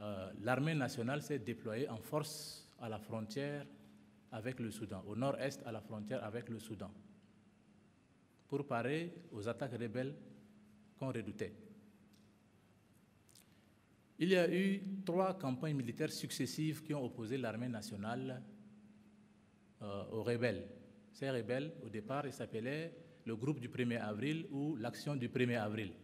l'armée nationale s'est déployée en force à la frontière avec le Soudan, au nord-est à la frontière avec le Soudan, pour parer aux attaques rebelles qu'on redoutait. Il y a eu 3 campagnes militaires successives qui ont opposé l'armée nationale aux rebelles. Ces rebelles, au départ, ils s'appelaient le groupe du 1er avril ou l'action du 1er avril.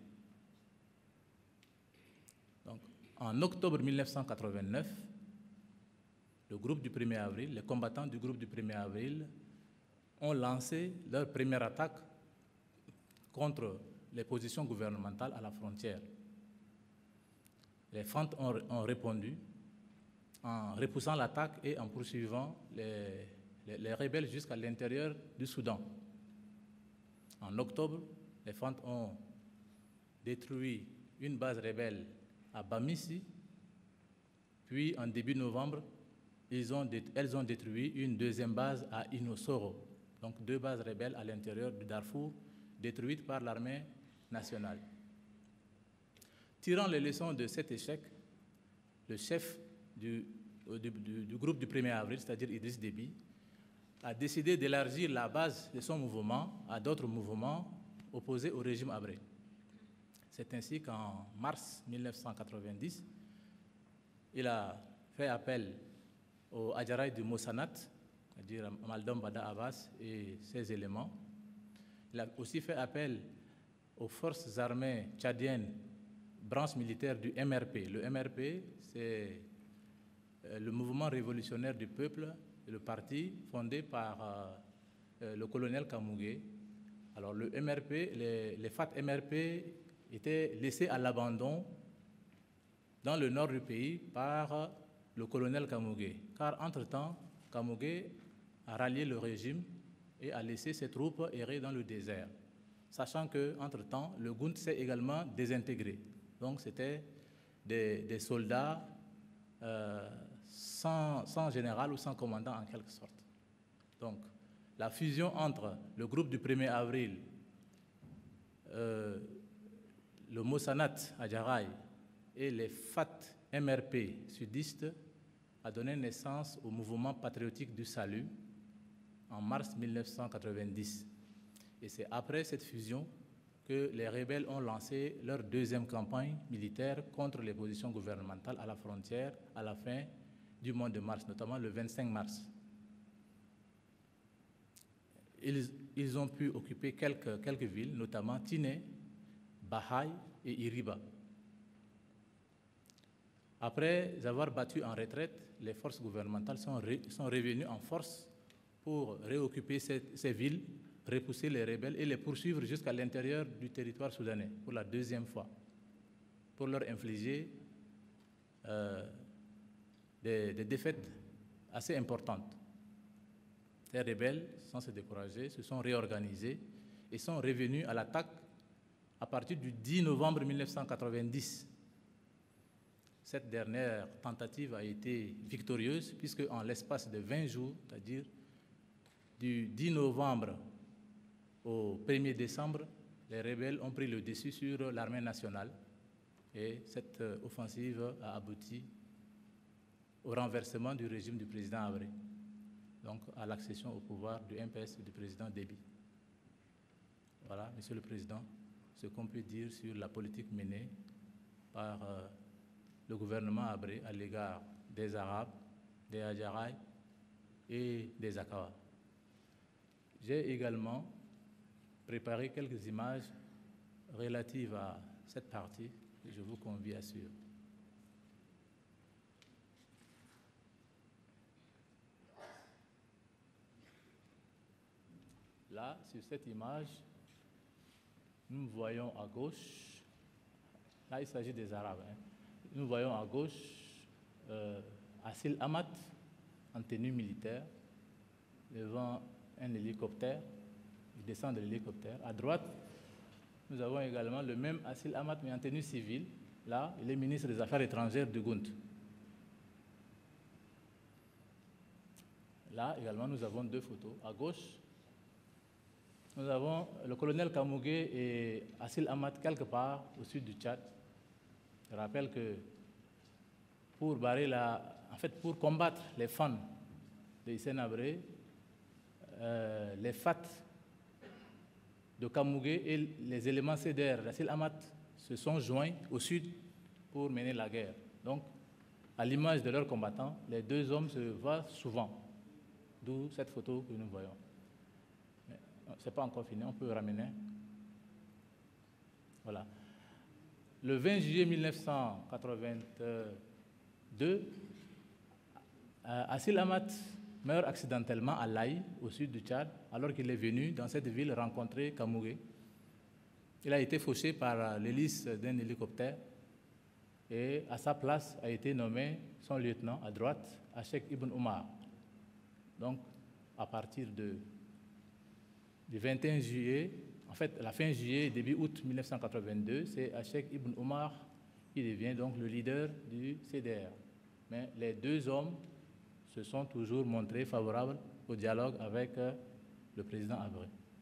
Donc, en octobre 1989, le groupe du 1er avril, les combattants du groupe du 1er avril ont lancé leur première attaque contre les positions gouvernementales à la frontière. Les FANT ont répondu en repoussant l'attaque et en poursuivant les rebelles jusqu'à l'intérieur du Soudan. En octobre, les FANT ont détruit une base rebelle à Bamissi, puis en début novembre, elles ont détruit une deuxième base à Inosoro, donc 2 bases rebelles à l'intérieur du Darfour, détruites par l'armée nationale. Tirant les leçons de cet échec, le chef du groupe du 1er avril, c'est-à-dire Idriss Déby, a décidé d'élargir la base de son mouvement à d'autres mouvements opposés au régime Habré. C'est ainsi qu'en mars 1990, il a fait appel au Adjaraï du Moussanat, c'est-à-dire Maldom Bada Abbas et ses éléments. Il a aussi fait appel aux forces armées tchadiennes, branche militaire du MRP. Le MRP, c'est le mouvement révolutionnaire du peuple, le parti fondé par le colonel Kamougué. Alors le MRP, les FAT MRP étaient laissés à l'abandon dans le nord du pays par le colonel Kamougué. Car entre-temps, Kamougué a rallié le régime et a laissé ses troupes errer dans le désert, sachant qu'entre-temps, le GUNT s'est également désintégré. Donc c'était des soldats sans général ou sans commandant en quelque sorte. Donc la fusion entre le groupe du 1er avril, le Moussanat Adjaraï et les FAT MRP sudistes a donné naissance au mouvement patriotique du salut en mars 1990. Et c'est après cette fusion que les rebelles ont lancé leur deuxième campagne militaire contre les positions gouvernementales à la frontière à la fin du mois de mars, notamment le 25 mars. Ils ont pu occuper quelques villes, notamment Tiné, Bahaï et Iriba. Après avoir battu en retraite, les forces gouvernementales sont revenues en force pour réoccuper ces villes, repousser les rebelles et les poursuivre jusqu'à l'intérieur du territoire soudanais pour la deuxième fois, pour leur infliger des défaites assez importantes. Les rebelles, sans se décourager, se sont réorganisés et sont revenus à l'attaque à partir du 10 novembre 1990. Cette dernière tentative a été victorieuse puisque en l'espace de 20 jours, c'est-à-dire du 10 novembre au 1er décembre, les rebelles ont pris le dessus sur l'armée nationale et cette offensive a abouti au renversement du régime du président Habré, donc à l'accession au pouvoir du MPS et du président Déby. Voilà, Monsieur le Président, ce qu'on peut dire sur la politique menée par le gouvernement Habré à l'égard des Arabes, des Adjaraï et des Akawa. J'ai également préparé quelques images relatives à cette partie que je vous convie à suivre. Là, sur cette image, nous voyons à gauche, là il s'agit des Arabes, hein. Nous voyons à gauche Assil Amat en tenue militaire devant un hélicoptère, il descend de l'hélicoptère. À droite, nous avons également le même Assil Amat mais en tenue civile. Là, il est ministre des Affaires étrangères du GUNT. Là également, nous avons 2 photos. À gauche, nous avons le colonel Kamougué et Assil Amat quelque part au sud du Tchad. Je rappelle que pour pour combattre les fans de Hissène Habré, les FAT de Kamougué et les éléments CDR d'Assil Amat se sont joints au sud pour mener la guerre. Donc, à l'image de leurs combattants, les deux hommes se voient souvent, d'où cette photo que nous voyons. Ce n'est pas encore fini, on peut ramener. Voilà. Le 20 juillet 1982, Assil Amat meurt accidentellement à Laï, au sud du Tchad, alors qu'il est venu dans cette ville rencontrer Kamougué. Il a été fauché par l'hélice d'un hélicoptère et à sa place a été nommé son lieutenant à droite, Achek Ibn Omar. Donc, à partir du 21 juillet, en fait, la fin juillet et début août 1982, c'est Achek Ibn Omar qui devient donc le leader du CDR. Mais les deux hommes se sont toujours montrés favorables au dialogue avec le président Habré.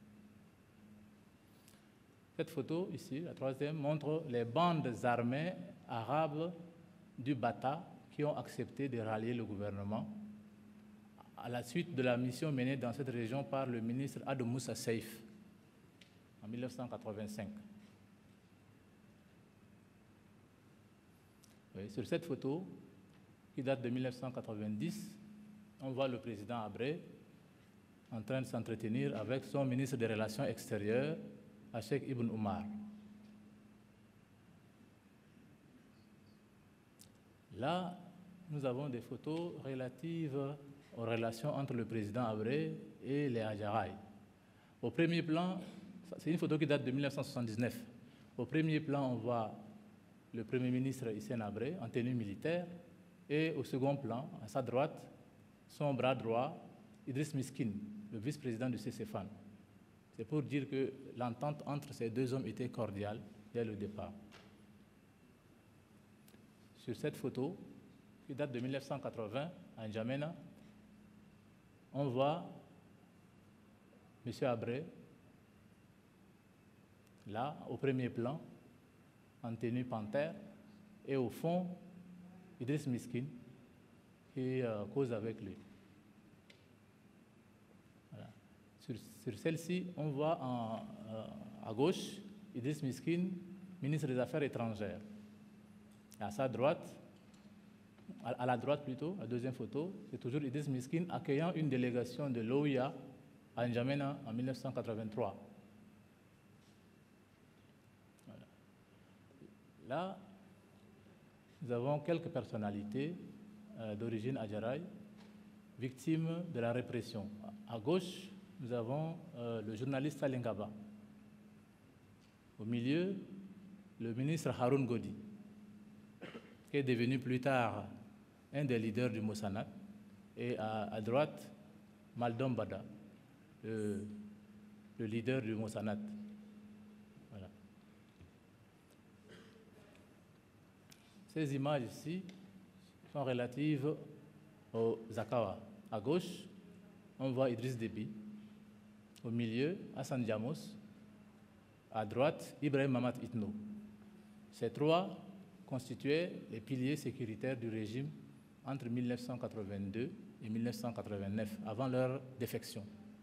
Cette photo ici, la troisième, montre les bandes armées arabes du Bata qui ont accepté de rallier le gouvernement à la suite de la mission menée dans cette région par le ministre Adou Moussa Seif en 1985. Oui, sur cette photo, qui date de 1990, on voit le président Habré en train de s'entretenir avec son ministre des Relations extérieures, Achek Ibn Omar. Là, nous avons des photos relatives aux relations entre le président Habré et les Hadjaraï. Au premier plan, c'est une photo qui date de 1979. Au premier plan, on voit le premier ministre Hissène Habré en tenue militaire et au second plan, à sa droite, son bras droit, Idriss Miskin, le vice-président du CCFAN. C'est pour dire que l'entente entre ces deux hommes était cordiale dès le départ. Sur cette photo, qui date de 1980, à N'Djamena, on voit M. Habré, là, au premier plan, en tenue panthère, et au fond, Idriss Miskin, qui cause avec lui. Voilà. Sur celle-ci, on voit à gauche Idriss Miskin, ministre des Affaires étrangères. À sa droite, à la droite plutôt, la deuxième photo, c'est toujours Idriss Miskin accueillant une délégation de l'OUA à N'Djamena en 1983. Voilà. Là, nous avons quelques personnalités d'origine hadjaraï, victimes de la répression. À gauche, nous avons le journaliste Salingaba. Au milieu, le ministre Haroun Godi, qui est devenu plus tard un des leaders du Mossanat. Et à droite, Maldom Bada, le leader du Mossanat. Voilà. Ces images ici sont relatives aux Zakawa. À gauche, on voit Idriss Déby. Au milieu, Hassan Diamos. À droite, Ibrahim Mamat Itno. Ces trois constituaient les piliers sécuritaires du régime entre 1982 et 1989, avant leur défection.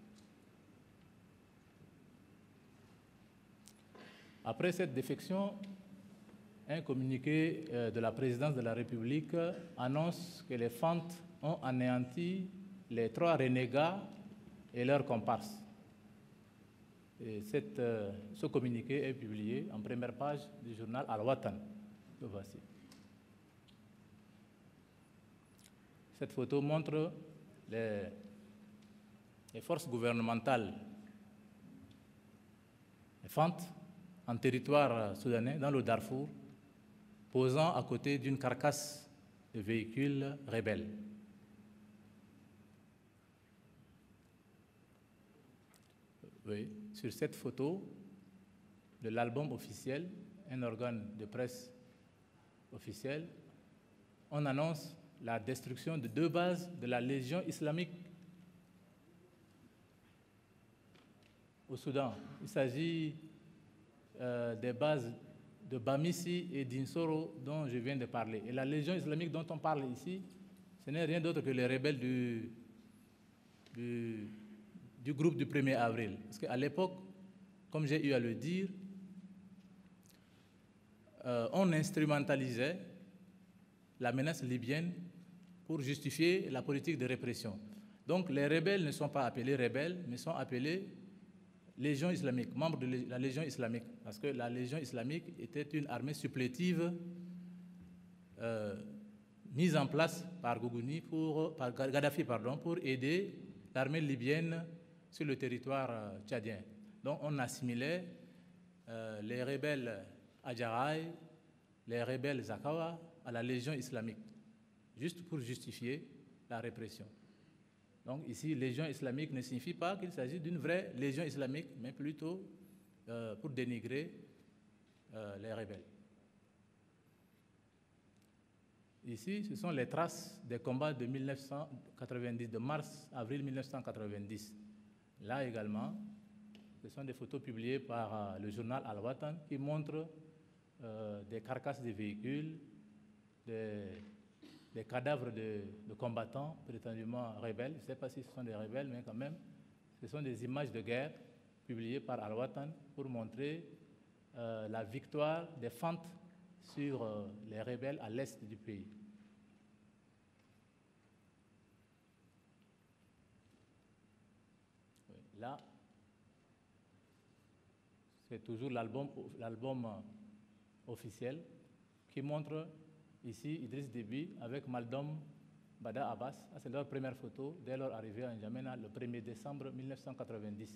Après cette défection, un communiqué de la présidence de la République annonce que les Fantes ont anéanti les trois renégats et leurs comparses. Et ce communiqué est publié en première page du journal Al-Watan. Le voici. Cette photo montre les forces gouvernementales, les Fantes, en territoire soudanais, dans le Darfour, posant à côté d'une carcasse de véhicules rebelles. Oui, sur cette photo de l'album officiel, un organe de presse officiel, on annonce la destruction de 2 bases de la Légion islamique au Soudan. Il s'agit des bases de Bamissi et d'Insoro dont je viens de parler. Et la Légion islamique dont on parle ici, ce n'est rien d'autre que les rebelles du groupe du 1er avril. Parce qu'à l'époque, comme j'ai eu à le dire, on instrumentalisait la menace libyenne pour justifier la politique de répression. Donc les rebelles ne sont pas appelés rebelles, mais sont appelés Légion islamique, membres de la Légion islamique, parce que la Légion islamique était une armée supplétive mise en place par Gaddafi pour aider l'armée libyenne sur le territoire tchadien. Donc on assimilait les rebelles Adjaraï, les rebelles Zakawa à la Légion islamique, juste pour justifier la répression. Donc ici, Légion islamique ne signifie pas qu'il s'agit d'une vraie Légion islamique, mais plutôt pour dénigrer les rebelles. Ici, ce sont les traces des combats de 1990, de mars-avril 1990. Là également, ce sont des photos publiées par le journal Al-Watan qui montrent des carcasses de véhicules, des cadavres de combattants prétendument rebelles. Je ne sais pas si ce sont des rebelles, mais quand même, ce sont des images de guerre publiées par Al-Watan pour montrer la victoire des fentes sur les rebelles à l'est du pays. Là, c'est toujours l'album officiel qui montre ici Idriss Déby avec Maldom Bada Abbas. C'est leur première photo dès leur arrivée à N'Djamena le 1er décembre 1990.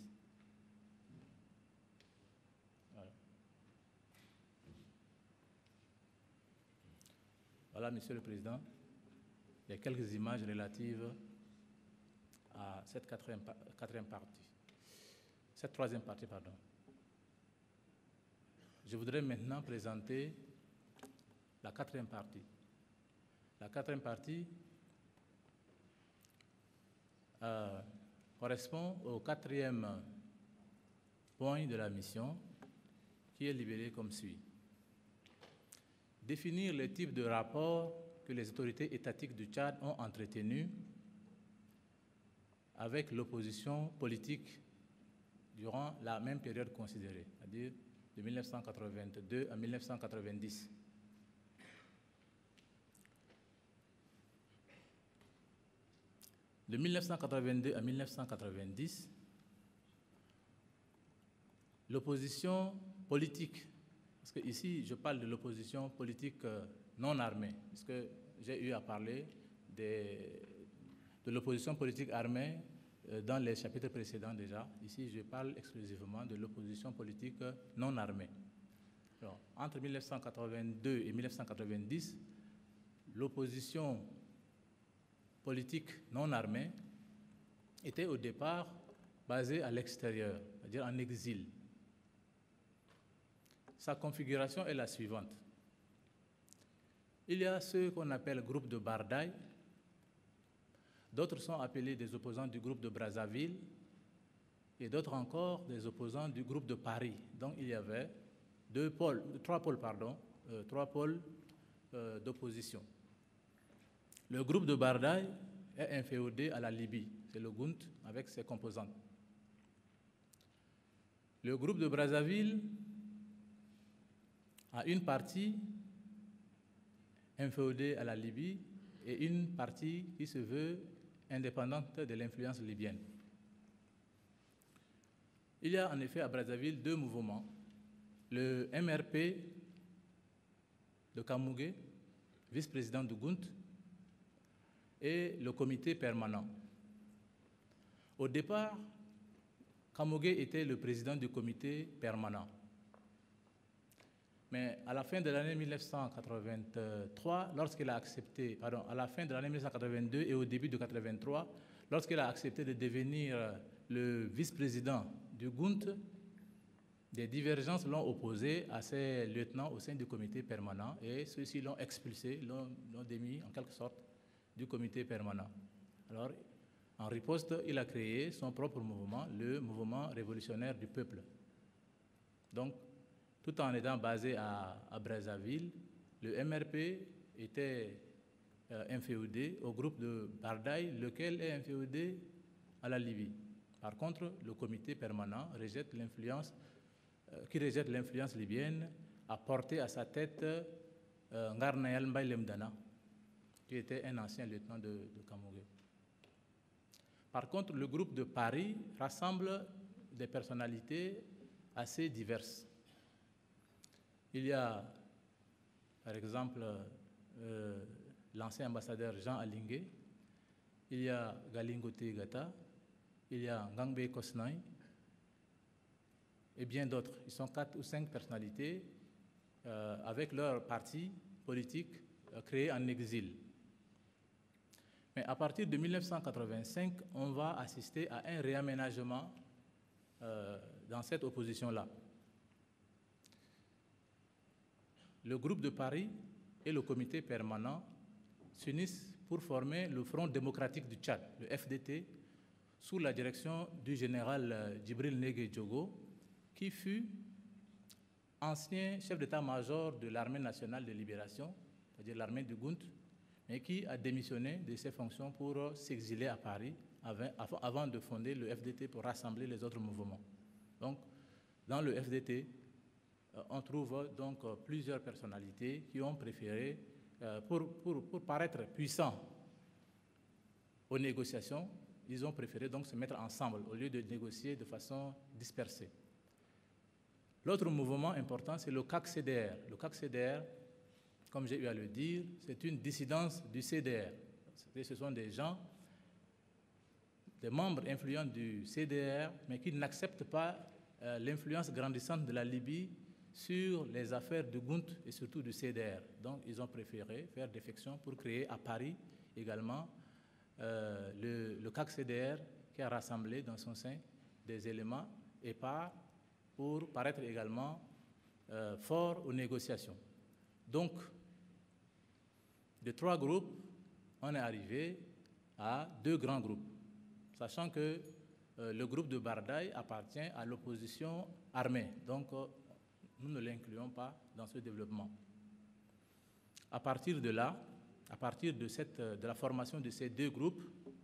Voilà. Voilà, Monsieur le Président, les quelques images relatives à cette troisième partie, pardon. Je voudrais maintenant présenter la quatrième partie. La quatrième partie correspond au quatrième point de la mission qui est libellé comme suit. Définir les types de rapports que les autorités étatiques du Tchad ont entretenus avec l'opposition politique durant la même période considérée, c'est-à-dire de 1982 à 1990. De 1982 à 1990, l'opposition politique, parce que ici je parle de l'opposition politique non armée, parce que j'ai eu à parler de l'opposition politique armée dans les chapitres précédents déjà. Ici je parle exclusivement de l'opposition politique non armée. Alors, entre 1982 et 1990, l'opposition politique non armée était au départ basée à l'extérieur, c'est-à-dire en exil. Sa configuration est la suivante. Il y a ceux qu'on appelle groupe de Bardaï, d'autres sont appelés des opposants du groupe de Brazzaville et d'autres encore des opposants du groupe de Paris. Donc il y avait trois pôles d'opposition. Le groupe de Bardaï est inféodé à la Libye, c'est le GUNT avec ses composantes. Le groupe de Brazzaville a une partie inféodée à la Libye et une partie qui se veut indépendante de l'influence libyenne. Il y a en effet à Brazzaville deux mouvements, le MRP de Kamougué, vice-président du GUNT, et le comité permanent. Au départ, Kamougué était le président du comité permanent. Mais à la fin de l'année 1983, lorsqu'il a accepté, à la fin de l'année 1982 et au début de 1983, lorsqu'il a accepté de devenir le vice-président du GUNT, des divergences l'ont opposé à ses lieutenants au sein du comité permanent et ceux-ci l'ont expulsé, l'ont démis en quelque sorte du comité permanent. Alors, en riposte, il a créé son propre mouvement, le mouvement révolutionnaire du peuple. Donc, tout en étant basé à Brazzaville, le MRP était inféodé au groupe de Bardaï, lequel est inféodé à la Libye. Par contre, le comité permanent rejette l'influence, libyenne, a porté à sa tête Ngarnayal Mbaye Lemdana, qui était un ancien lieutenant de Kamogé. Par contre, le groupe de Paris rassemble des personnalités assez diverses. Il y a, par exemple, l'ancien ambassadeur Jean Alingué, il y a Galingote Gata, il y a Ngangbe Kosnay, et bien d'autres. Ils sont 4 ou 5 personnalités avec leur parti politique créé en exil. Mais à partir de 1985, on va assister à un réaménagement dans cette opposition-là. Le groupe de Paris et le comité permanent s'unissent pour former le Front démocratique du Tchad, le FDT, sous la direction du général Djibril Négué Diogo, qui fut ancien chef d'état-major de l'armée nationale de libération, c'est-à-dire l'armée du Gounth, mais qui a démissionné de ses fonctions pour s'exiler à Paris avant de fonder le FDT pour rassembler les autres mouvements. Donc, dans le FDT, on trouve donc plusieurs personnalités qui ont préféré, pour paraître puissants aux négociations, ils ont préféré donc se mettre ensemble au lieu de négocier de façon dispersée. L'autre mouvement important, c'est le CAC-CDR. Le CAC-CDR, comme j'ai eu à le dire, c'est une dissidence du CDR. Ce sont des gens, des membres influents du CDR, mais qui n'acceptent pas l'influence grandissante de la Libye sur les affaires du Gounth et surtout du CDR. Donc, ils ont préféré faire défection pour créer à Paris également le CAC-CDR qui a rassemblé dans son sein des éléments épars pour paraître également fort aux négociations. Donc, de 3 groupes, on est arrivé à 2 grands groupes, sachant que le groupe de Bardaï appartient à l'opposition armée. Donc, nous ne l'incluons pas dans ce développement. À partir de là, à partir de la formation de ces 2 groupes,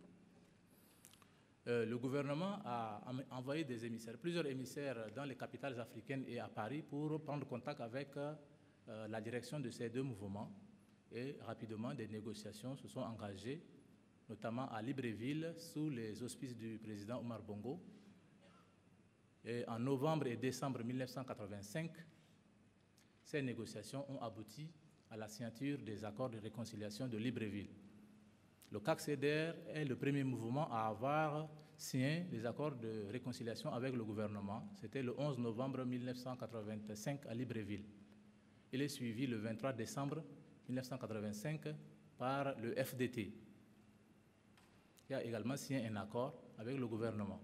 le gouvernement a envoyé des émissaires, plusieurs émissaires dans les capitales africaines et à Paris pour prendre contact avec la direction de ces 2 mouvements. Et rapidement, des négociations se sont engagées, notamment à Libreville, sous les auspices du président Omar Bongo. Et en novembre et décembre 1985, ces négociations ont abouti à la signature des accords de réconciliation de Libreville. Le CAC-CDR est le premier mouvement à avoir signé les accords de réconciliation avec le gouvernement. C'était le 11 novembre 1985 à Libreville. Il est suivi le 23 décembre 1985 par le FDT, qui a également signé un accord avec le gouvernement.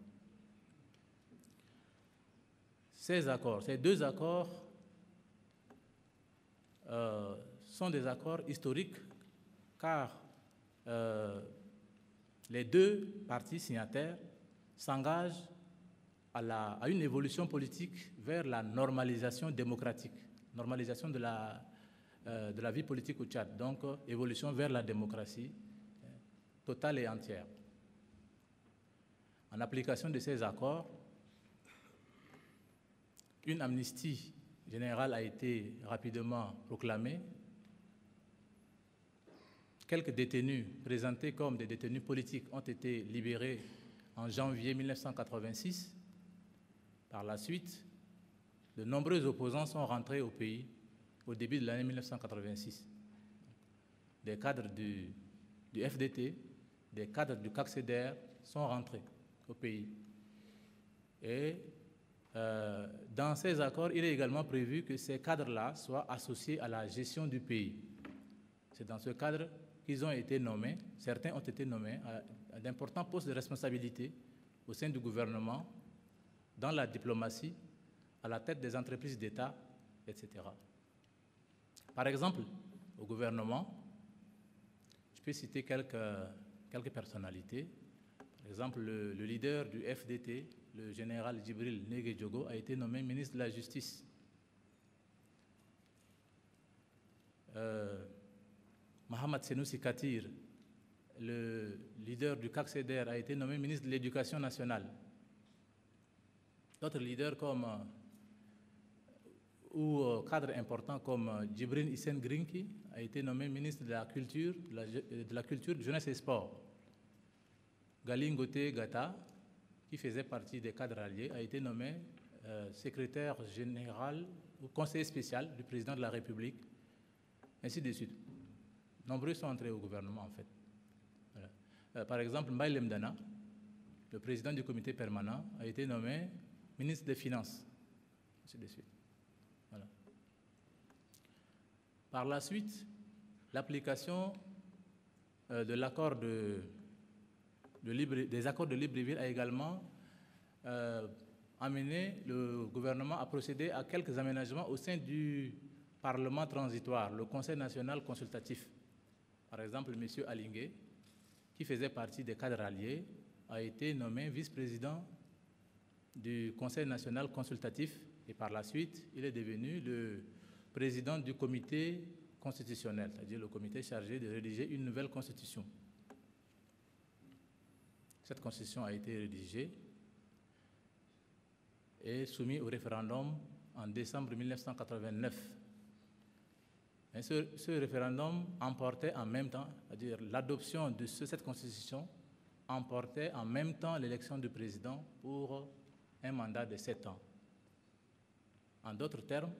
Ces 2 accords sont des accords historiques car les 2 parties signataires s'engagent à une évolution politique vers la normalisation démocratique, normalisation de la vie politique au Tchad, donc évolution vers la démocratie totale et entière. En application de ces accords, une amnistie générale a été rapidement proclamée. Quelques détenus présentés comme des détenus politiques ont été libérés en janvier 1986. Par la suite, de nombreux opposants sont rentrés au pays au début de l'année 1986. Des cadres du FDT, des cadres du CAC-CDR sont rentrés au pays. Et dans ces accords, il est également prévu que ces cadres-là soient associés à la gestion du pays. C'est dans ce cadre qu'ils ont été nommés, certains ont été nommés à d'importants postes de responsabilité au sein du gouvernement, dans la diplomatie, à la tête des entreprises d'État, etc. Par exemple, au gouvernement, je peux citer quelques personnalités. Par exemple, le leader du FDT, le général Djibril Négué Diogo, a été nommé ministre de la Justice. Mohamed Senoussi Katir, le leader du CACCEDER, a été nommé ministre de l'Éducation nationale. D'autres leaders ou cadres importants comme Djibril Hissène Grinki a été nommé ministre de la Culture, Jeunesse et Sport. Galine Goté Gata, qui faisait partie des cadres alliés, a été nommé secrétaire général ou conseiller spécial du président de la République, ainsi de suite. Nombreux sont entrés au gouvernement, en fait. Voilà. Par exemple, Mbaye Lemdana, le président du comité permanent, a été nommé ministre des Finances, ainsi de suite. Voilà. Par la suite, l'application de l'accord des accords de Libreville a également amené le gouvernement à procéder à quelques aménagements au sein du Parlement transitoire, le Conseil national consultatif. Par exemple, M. Alingué, qui faisait partie des cadres alliés, a été nommé vice-président du Conseil national consultatif et par la suite, il est devenu le président du comité constitutionnel, c'est-à-dire le comité chargé de rédiger une nouvelle constitution. Cette constitution a été rédigée et soumise au référendum en décembre 1989. Et ce référendum emportait en même temps, c'est-à-dire l'adoption de cette constitution emportait en même temps l'élection du président pour un mandat de 7 ans. En d'autres termes,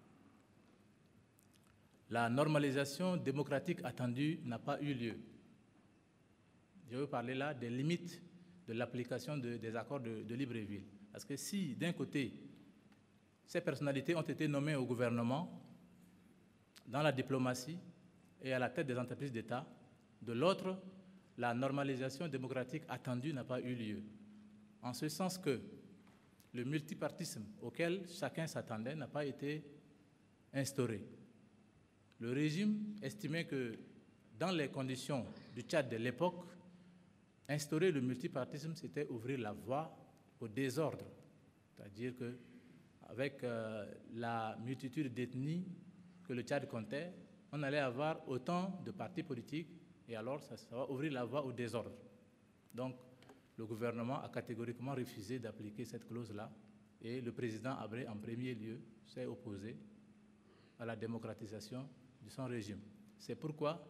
la normalisation démocratique attendue n'a pas eu lieu. Je veux parler là des limites de l'application des accords de Libreville. Parce que si, d'un côté, ces personnalités ont été nommées au gouvernement, dans la diplomatie et à la tête des entreprises d'État, de l'autre, la normalisation démocratique attendue n'a pas eu lieu. En ce sens que le multipartisme auquel chacun s'attendait n'a pas été instauré. Le régime estimait que, dans les conditions du Tchad de l'époque, instaurer le multipartisme, c'était ouvrir la voie au désordre. C'est-à-dire qu'avec la multitude d'ethnies que le Tchad comptait, on allait avoir autant de partis politiques et alors ça va ouvrir la voie au désordre. Donc, le gouvernement a catégoriquement refusé d'appliquer cette clause-là et le président Habré, en premier lieu, s'est opposé à la démocratisation de son régime. C'est pourquoi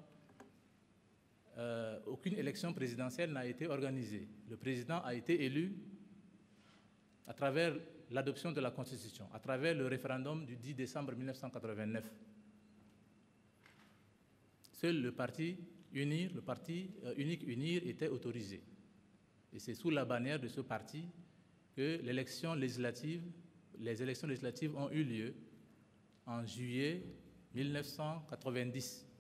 aucune élection présidentielle n'a été organisée. Le président a été élu à travers l'adoption de la Constitution, à travers le référendum du 10 décembre 1989. Seul le parti unique UNIR était autorisé. Et c'est sous la bannière de ce parti que les élections législatives ont eu lieu en juillet 1990.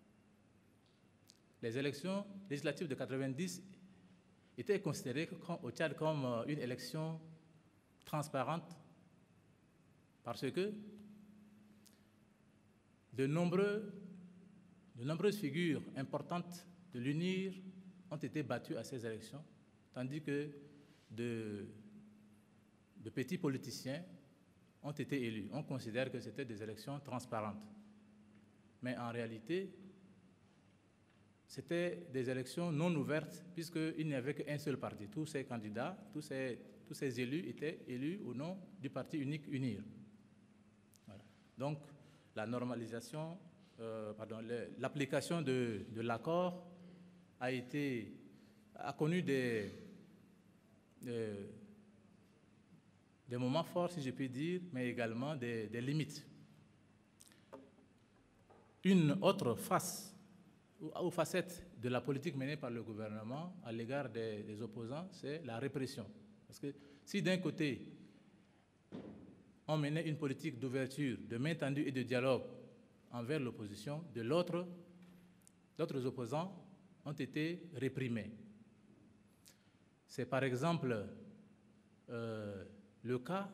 Les élections législatives de 1990 étaient considérées au Tchad comme une élection transparente parce que de nombreuses figures importantes de l'UNIR ont été battues à ces élections, tandis que de petits politiciens ont été élus. On considère que c'était des élections transparentes. Mais en réalité, c'était des élections non ouvertes puisqu'il n'y avait qu'un seul parti. Tous ces candidats, tous ces élus étaient élus au nom du parti unique UNIR. Voilà. Donc, la normalisation, l'application de l'accord a connu des moments forts, si je puis dire, mais également des limites. Une autre face ou facette de la politique menée par le gouvernement à l'égard des opposants, c'est la répression. Parce que si d'un côté, on menait une politique d'ouverture, de main tendue et de dialogue envers l'opposition, de l'autre, d'autres opposants ont été réprimés. C'est par exemple le cas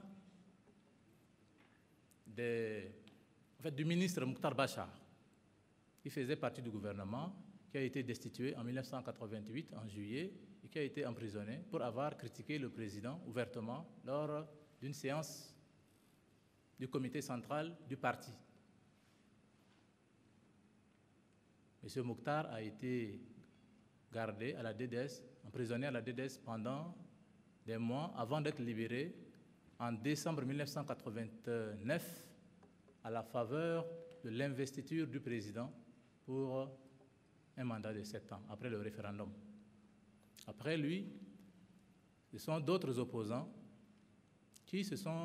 du ministre Mokhtar Bachar, qui faisait partie du gouvernement, qui a été destitué en 1988, en juillet, et qui a été emprisonné pour avoir critiqué le président ouvertement lors d'une séance du comité central du parti. M. Mokhtar a été gardé à la DDS, emprisonné à la DDS pendant des mois avant d'être libéré en décembre 1989 à la faveur de l'investiture du président pour un mandat de 7 ans, après le référendum. Après lui, ce sont d'autres opposants qui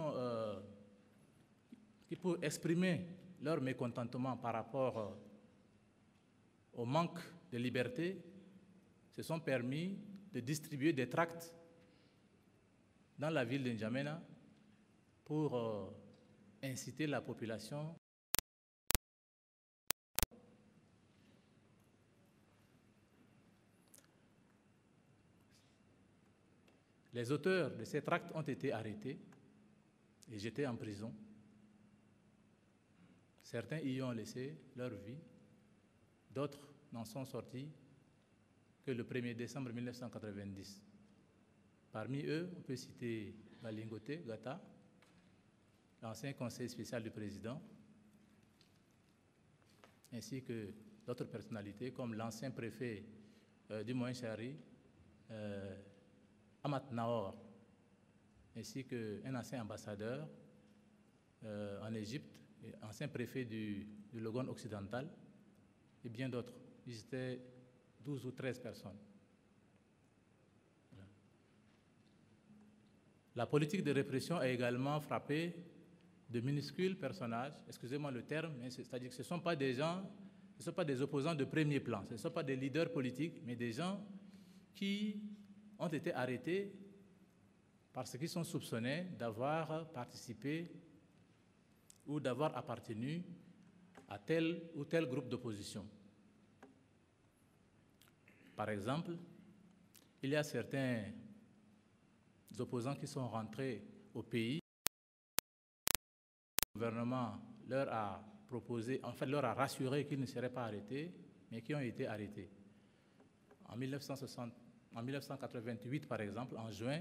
pour exprimer leur mécontentement par rapport au manque de liberté, se sont permis de distribuer des tracts dans la ville de N'Djamena pour inciter la population. Les auteurs de ces tracts ont été arrêtés et jetés en prison. Certains y ont laissé leur vie, d'autres n'en sont sortis que le 1er décembre 1990. Parmi eux, on peut citer Balingote Gata, l'ancien conseiller spécial du président, ainsi que d'autres personnalités comme l'ancien préfet du Moyen-Chari, Amat Naor, ainsi qu'un ancien ambassadeur en Égypte, ancien préfet du Logone occidental, et bien d'autres. Ils étaient 12 ou 13 personnes. Voilà. La politique de répression a également frappé de minuscules personnages, excusez-moi le terme, mais c'est-à-dire que ce ne sont pas des gens, ce ne sont pas des opposants de premier plan, ce ne sont pas des leaders politiques, mais des gens qui ont été arrêtés parce qu'ils sont soupçonnés d'avoir participé ou d'avoir appartenu à tel ou tel groupe d'opposition. Par exemple, il y a certains opposants qui sont rentrés au pays. Le gouvernement leur a proposé, en fait, leur a rassuré qu'ils ne seraient pas arrêtés, mais qui ont été arrêtés. En 1988, par exemple, en juin,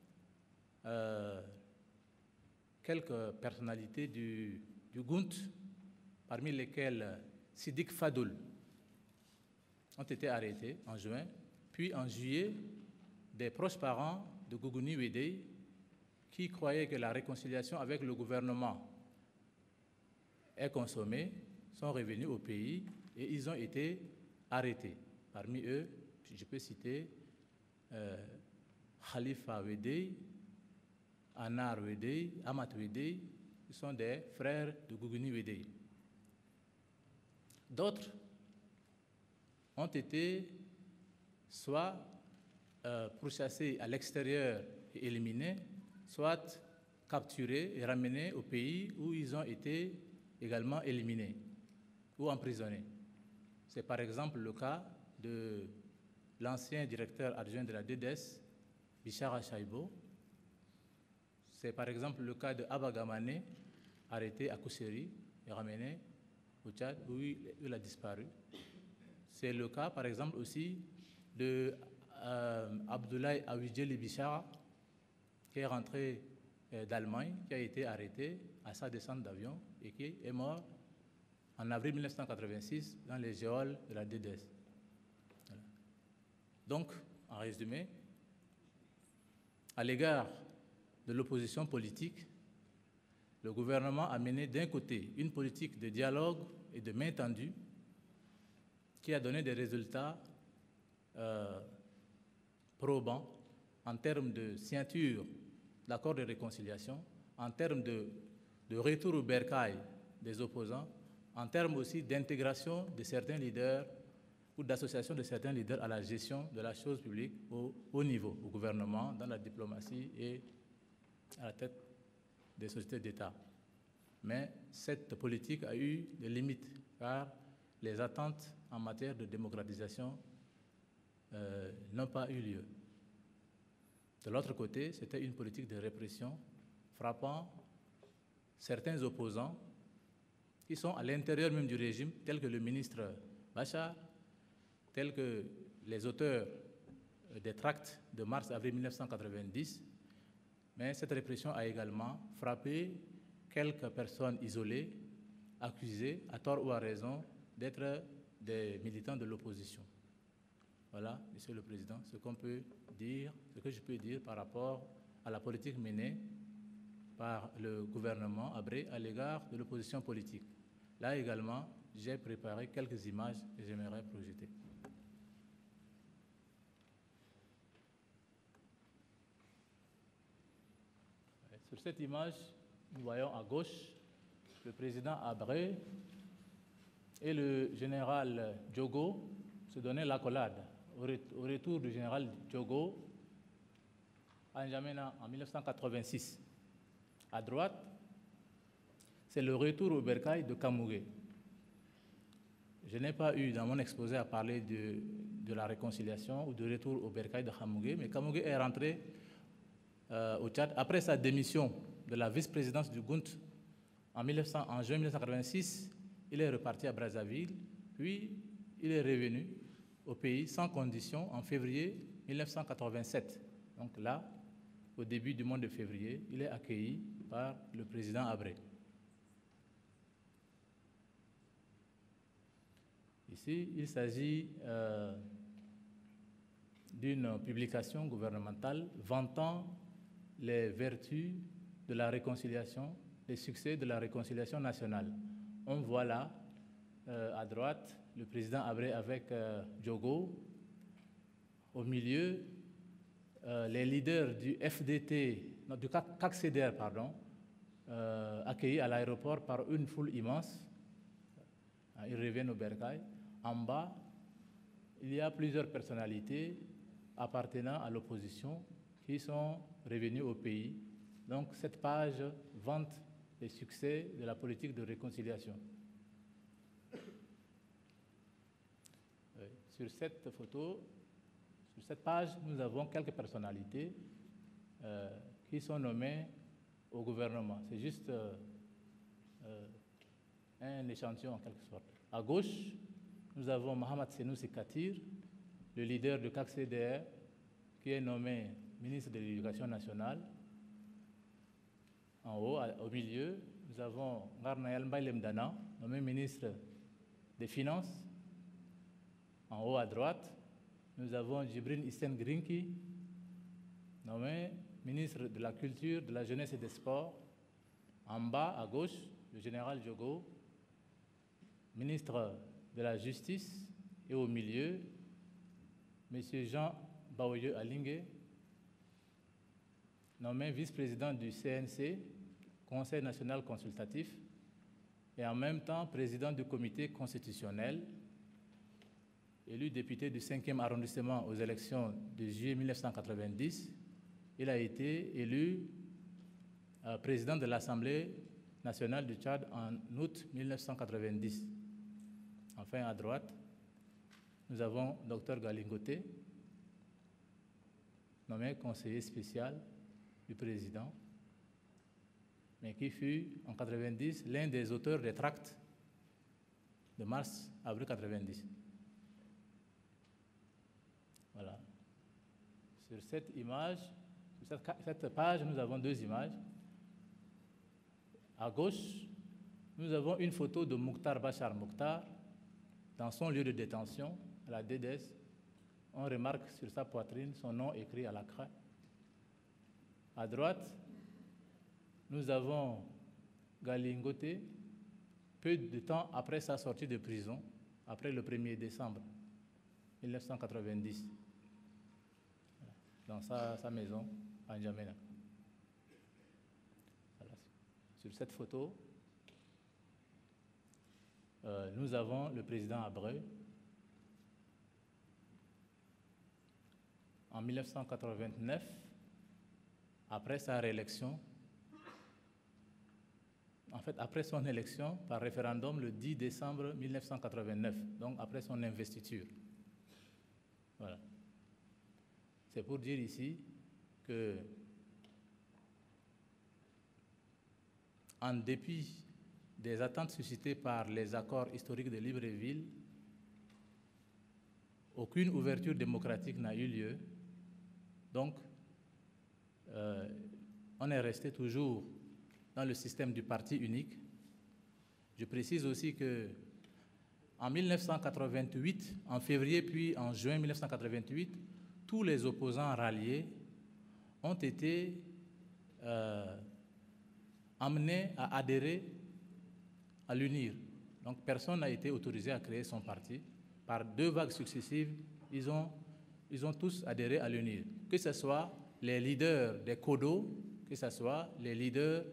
quelques personnalités du Gunt, parmi lesquelles Sidik Fadoul, ont été arrêtés en juin. Puis en juillet, des proches parents de Gougouni Wedei, qui croyaient que la réconciliation avec le gouvernement est consommée, sont revenus au pays et ils ont été arrêtés. Parmi eux, je peux citer Khalifa Wedei, Anar Wedei, Amat Wedei, qui sont des frères de Gougouni Wedei. D'autres ont été soit pourchassés à l'extérieur et éliminés, soit capturés et ramenés au pays où ils ont été également éliminés ou emprisonnés. C'est par exemple le cas de l'ancien directeur adjoint de la DDS, Bichara Chaibo. C'est par exemple le cas de Abba Gamane, arrêté à Kousseri et ramené au Tchad où il a disparu. C'est le cas par exemple aussi de Abdoulaye Aouidjeli Bichara, qui est rentré d'Allemagne, qui a été arrêté à sa descente d'avion et qui est mort en avril 1986 dans les geôles de la DDS. Voilà. Donc, en résumé, à l'égard de l'opposition politique, le gouvernement a mené d'un côté une politique de dialogue et de main tendue qui a donné des résultats probants en termes de signature d'accord de réconciliation, en termes de retour au bercail des opposants, en termes aussi d'intégration de certains leaders ou d'association de certains leaders à la gestion de la chose publique au haut niveau, au gouvernement, dans la diplomatie et à la tête des sociétés d'État. Mais cette politique a eu des limites, car les attentes en matière de démocratisation n'ont pas eu lieu. De l'autre côté, c'était une politique de répression frappant certains opposants qui sont à l'intérieur même du régime, tels que le ministre Bachar, tels que les auteurs des tracts de mars-avril 1990. Mais cette répression a également frappé quelques personnes isolées, accusées, à tort ou à raison, d'être des militants de l'opposition. Voilà, Monsieur le Président, ce qu'on peut dire, ce que je peux dire par rapport à la politique menée par le gouvernement Habré à l'égard de l'opposition politique. Là également, j'ai préparé quelques images que j'aimerais projeter. Sur cette image, nous voyons à gauche le président Habré et le général Diogo se donner l'accolade. Au retour du général Diogo à N'Djamena en 1986. À droite, c'est le retour au bercail de Kamougué. Je n'ai pas eu dans mon exposé à parler de la réconciliation ou de retour au bercail de Kamougué, mais Kamougué est rentré au Tchad après sa démission de la vice-présidence du GUNT en juin 1986. Il est reparti à Brazzaville, puis il est revenu au pays sans condition en février 1987. Donc là, au début du mois de février, il est accueilli par le président Habré. Ici, il s'agit d'une publication gouvernementale vantant les vertus de la réconciliation, les succès de la réconciliation nationale. On voit là, à droite, le président Habré avec Diogo. Au milieu, les leaders du FDT, non, du CAC-CDR, pardon, accueillis à l'aéroport par une foule immense. Ils reviennent au bercail. En bas, il y a plusieurs personnalités appartenant à l'opposition qui sont revenues au pays. Donc cette page vante les succès de la politique de réconciliation. Sur cette photo, sur cette page, nous avons quelques personnalités qui sont nommées au gouvernement. C'est juste un échantillon en quelque sorte. À gauche, nous avons Mohamed Senoussi Katir, le leader du CAC-CDR, qui est nommé ministre de l'Éducation nationale. En haut, au milieu, nous avons Ngarnayal Mbaye-Lemdana, nommé ministre des Finances. En haut à droite, nous avons Djibril Hissène Grinki, nommé ministre de la Culture, de la Jeunesse et des Sports. En bas, à gauche, le général Diogo, ministre de la Justice. Et au milieu, M. Jean Baoye Alingue, nommé vice-président du CNC, Conseil national consultatif, et en même temps président du comité constitutionnel, élu député du 5e arrondissement aux élections de juillet 1990. Il a été élu président de l'Assemblée nationale du Tchad en août 1990. Enfin, à droite, nous avons Dr Galingoté, nommé conseiller spécial du président, mais qui fut en 1990 l'un des auteurs des tracts de mars-avril 1990. Voilà. Sur cette image, sur cette page, nous avons deux images. À gauche, nous avons une photo de Mouktar Bachar Mouktar dans son lieu de détention, à la DDS. On remarque sur sa poitrine son nom écrit à la craie. À droite, nous avons Galingoté, peu de temps après sa sortie de prison, après le 1er décembre 1990, dans sa maison à N'Djamena. Voilà. Sur cette photo, nous avons le président Habré. En 1989, après sa réélection, en fait, après son élection par référendum le 10 décembre 1989, donc après son investiture. Voilà. C'est pour dire ici que, en dépit des attentes suscitées par les accords historiques de Libreville, aucune ouverture démocratique n'a eu lieu. Donc, on est resté toujours dans le système du parti unique. Je précise aussi que En 1988, en février puis en juin 1988, tous les opposants ralliés ont été amenés à adhérer à l'UNIR. Donc personne n'a été autorisé à créer son parti. Par 2 vagues successives, ils ont tous adhéré à l'UNIR. Que ce soit les leaders des CODO, que ce soit les leaders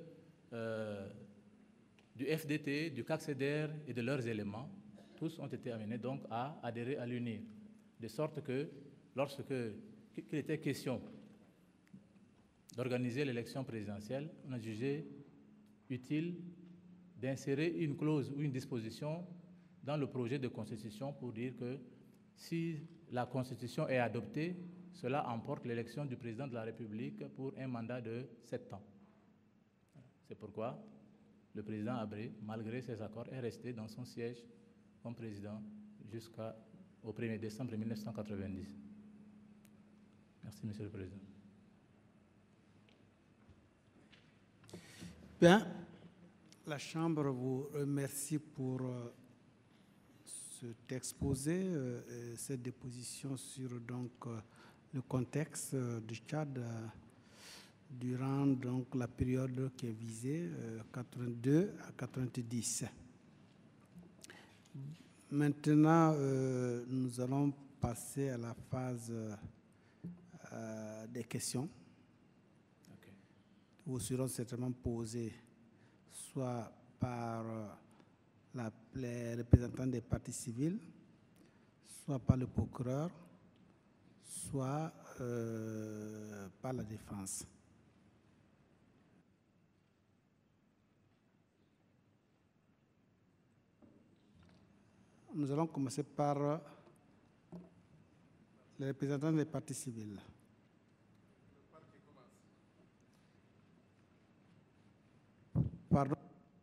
du FDT, du CACCEDER et de leurs éléments, tous ont été amenés donc à adhérer à l'UNIR. De sorte que lorsqu'il était question d'organiser l'élection présidentielle, on a jugé utile d'insérer une clause ou une disposition dans le projet de constitution pour dire que si la constitution est adoptée, cela emporte l'élection du président de la République pour un mandat de 7 ans. C'est pourquoi le président Habré, malgré ces accords, est resté dans son siège comme président jusqu'au 1er décembre 1990. Merci, Monsieur le Président. Bien, la Chambre vous remercie pour cet exposé, cette déposition sur donc, le contexte du Tchad durant donc, la période qui est visée, 82 à 90. Maintenant, nous allons passer à la phase des questions. Okay. Vous seront certainement posées soit par les représentants des partis civils, soit par le procureur, soit par la défense. Nous allons commencer par les représentants des partis civils. Pardon?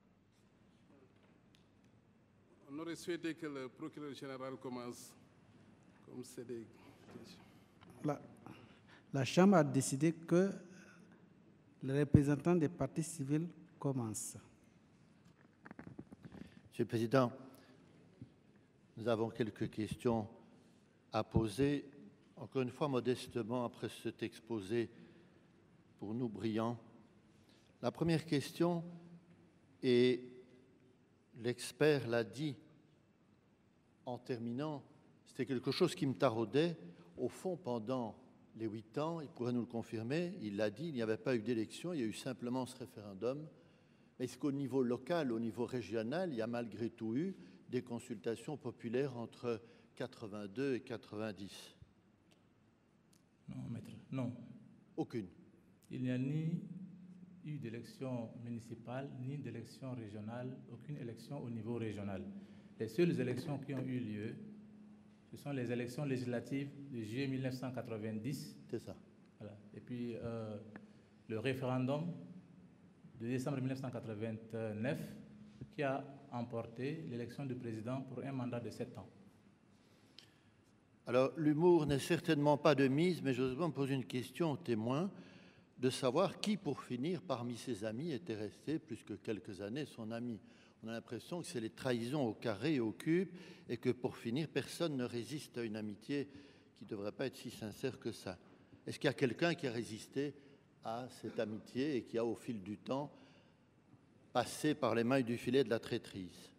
On aurait souhaité que le procureur général commence, comme c'est des questions. La Chambre a décidé que les représentants des partis civils commencent. Monsieur le Président, nous avons quelques questions à poser. Encore une fois, modestement, après cet exposé pour nous brillant. La première question, et l'expert l'a dit en terminant, c'était quelque chose qui me taraudait. Au fond, pendant les 8 ans, il pourrait nous le confirmer, il l'a dit, il n'y avait pas eu d'élection, il y a eu simplement ce référendum. Mais est-ce qu'au niveau local, au niveau régional, il y a malgré tout eu des consultations populaires entre 82 et 90? Non, maître, non. Aucune. Il n'y a ni eu d'élection municipale, ni d'élection régionale, aucune élection au niveau régional. Les seules élections qui ont eu lieu, ce sont les élections législatives de juillet 1990. C'est ça. Voilà. Et puis le référendum de décembre 1989 qui a emporté l'élection du président pour un mandat de 7 ans. Alors, l'humour n'est certainement pas de mise, mais je me pose une question aux témoins de savoir qui, pour finir, parmi ses amis, était resté plus que quelques années son ami. On a l'impression que c'est les trahisons au carré et au cube, et que pour finir, personne ne résiste à une amitié qui ne devrait pas être si sincère que ça. Est-ce qu'il y a quelqu'un qui a résisté à cette amitié et qui a, au fil du temps, passé par les mailles du filet de la traîtrise?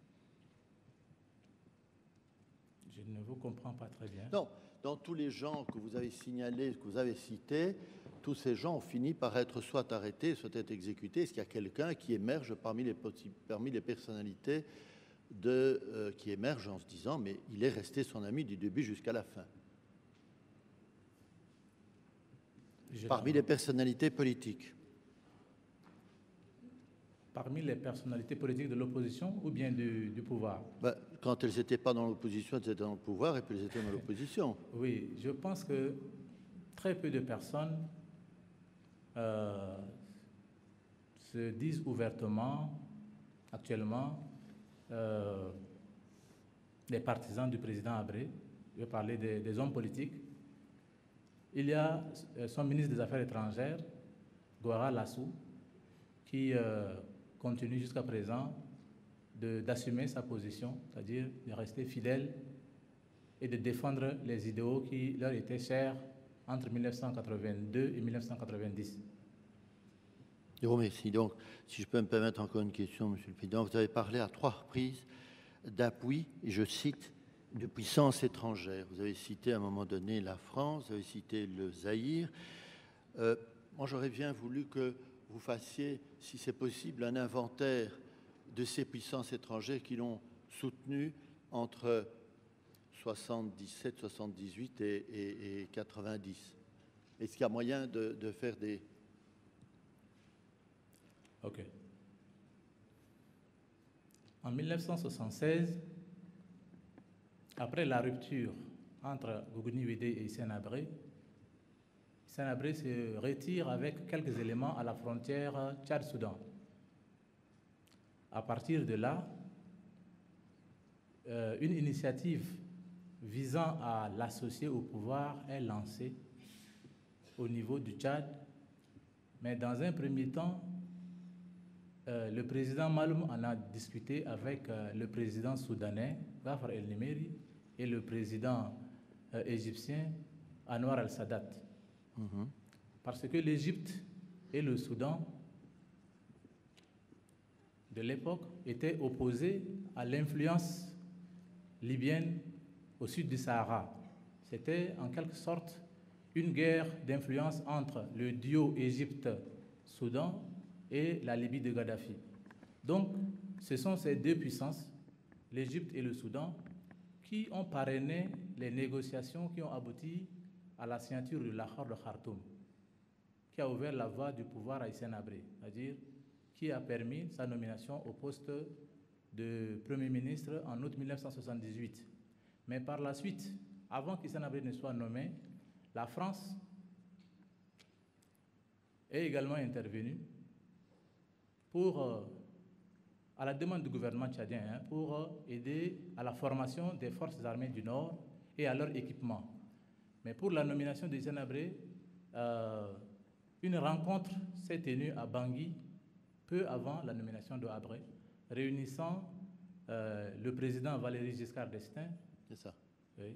Je ne vous comprends pas très bien. Non, dans tous les gens que vous avez signalés, que vous avez cités, tous ces gens ont fini par être soit arrêtés, soit être exécutés. Est-ce qu'il y a quelqu'un qui émerge parmi les personnalités qui émergent en se disant « mais il est resté son ami du début jusqu'à la fin » parmi les personnalités politiques? Parmi les personnalités politiques de l'opposition ou bien du pouvoir? Quand elles n'étaient pas dans l'opposition, elles étaient dans le pouvoir et puis elles étaient dans l'opposition. Oui, je pense que très peu de personnes se disent ouvertement, actuellement, les partisans du président Habré. Je vais parler des hommes politiques. Il y a son ministre des Affaires étrangères, Gouara Lassou, qui continue jusqu'à présent d'assumer sa position, c'est-à-dire de rester fidèle et de défendre les idéaux qui leur étaient chers entre 1982 et 1990. Je vous remercie. Donc, si je peux me permettre encore une question, Monsieur le Président, vous avez parlé à 3 reprises d'appui, et je cite, de puissances étrangères. Vous avez cité à un moment donné la France, vous avez cité le Zaïre. Moi, j'aurais bien voulu que vous fassiez, si c'est possible, un inventaire de ces puissances étrangères qui l'ont soutenu entre 77, 78 et 90. Est-ce qu'il y a moyen de faire des... OK. En 1976, après la rupture entre Gougouni Wede et Hissène Habré se retire avec quelques éléments à la frontière Tchad-Soudan. À partir de là, une initiative visant à l'associer au pouvoir est lancée au niveau du Tchad, mais dans un premier temps, le président Maloum en a discuté avec le président soudanais, Gafar El-Nimeri, et le président égyptien, Anwar al-Sadat. Parce que l'Égypte et le Soudan de l'époque étaient opposés à l'influence libyenne au sud du Sahara. C'était en quelque sorte une guerre d'influence entre le duo Égypte-Soudan et la Libye de Kadhafi. Donc, ce sont ces deux puissances, l'Égypte et le Soudan, qui ont parrainé les négociations qui ont abouti à la signature de l'accord de Khartoum, qui a ouvert la voie du pouvoir à Hissène Habré, c'est-à-dire qui a permis sa nomination au poste de Premier ministre en août 1978. Mais par la suite, avant qu'Hissène Habré ne soit nommé, la France est également intervenue pour, à la demande du gouvernement tchadien, pour aider à la formation des forces armées du Nord et à leur équipement. Mais pour la nomination de Hissène Habré, une rencontre s'est tenue à Bangui peu avant la nomination de Habré, réunissant le président Valéry Giscard d'Estaing, c'est ça. Oui,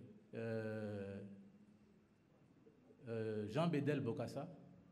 Jean Bédel Bokassa,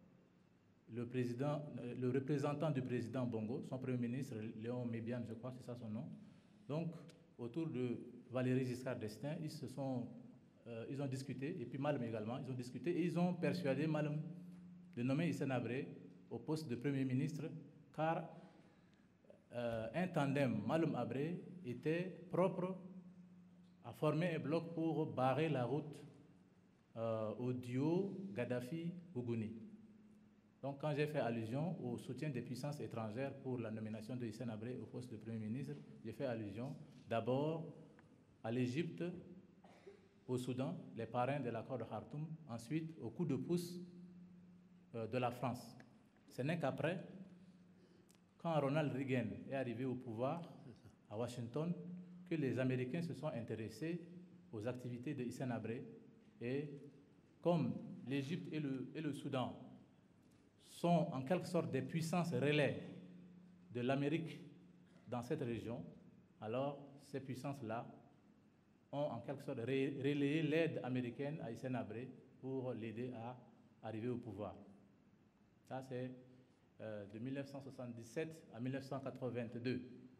le représentant du président Bongo, son premier ministre, Léon Mébiane, je crois, c'est ça son nom. Donc, autour de Valéry Giscard d'Estaing, ils ont discuté, et puis Maloum également, ils ont discuté et ils ont persuadé Maloum de nommer Hissène Habré au poste de Premier ministre, car un tandem Maloum-Habré était propre à former un bloc pour barrer la route au duo Gaddafi-Gougouni. Donc, quand j'ai fait allusion au soutien des puissances étrangères pour la nomination de Hissène Habré au poste de Premier ministre, j'ai fait allusion d'abord à l'Égypte, au Soudan, les parrains de l'accord de Khartoum, ensuite au coup de pouce de la France. Ce n'est qu'après, quand Ronald Reagan est arrivé au pouvoir à Washington, que les Américains se sont intéressés aux activités de Hissène Habré. Et comme l'Égypte et le Soudan sont en quelque sorte des puissances relais de l'Amérique dans cette région, alors ces puissances-là ont en quelque sorte relayé l'aide américaine à Hissène Habré pour l'aider à arriver au pouvoir. Ça, c'est de 1977 à 1982.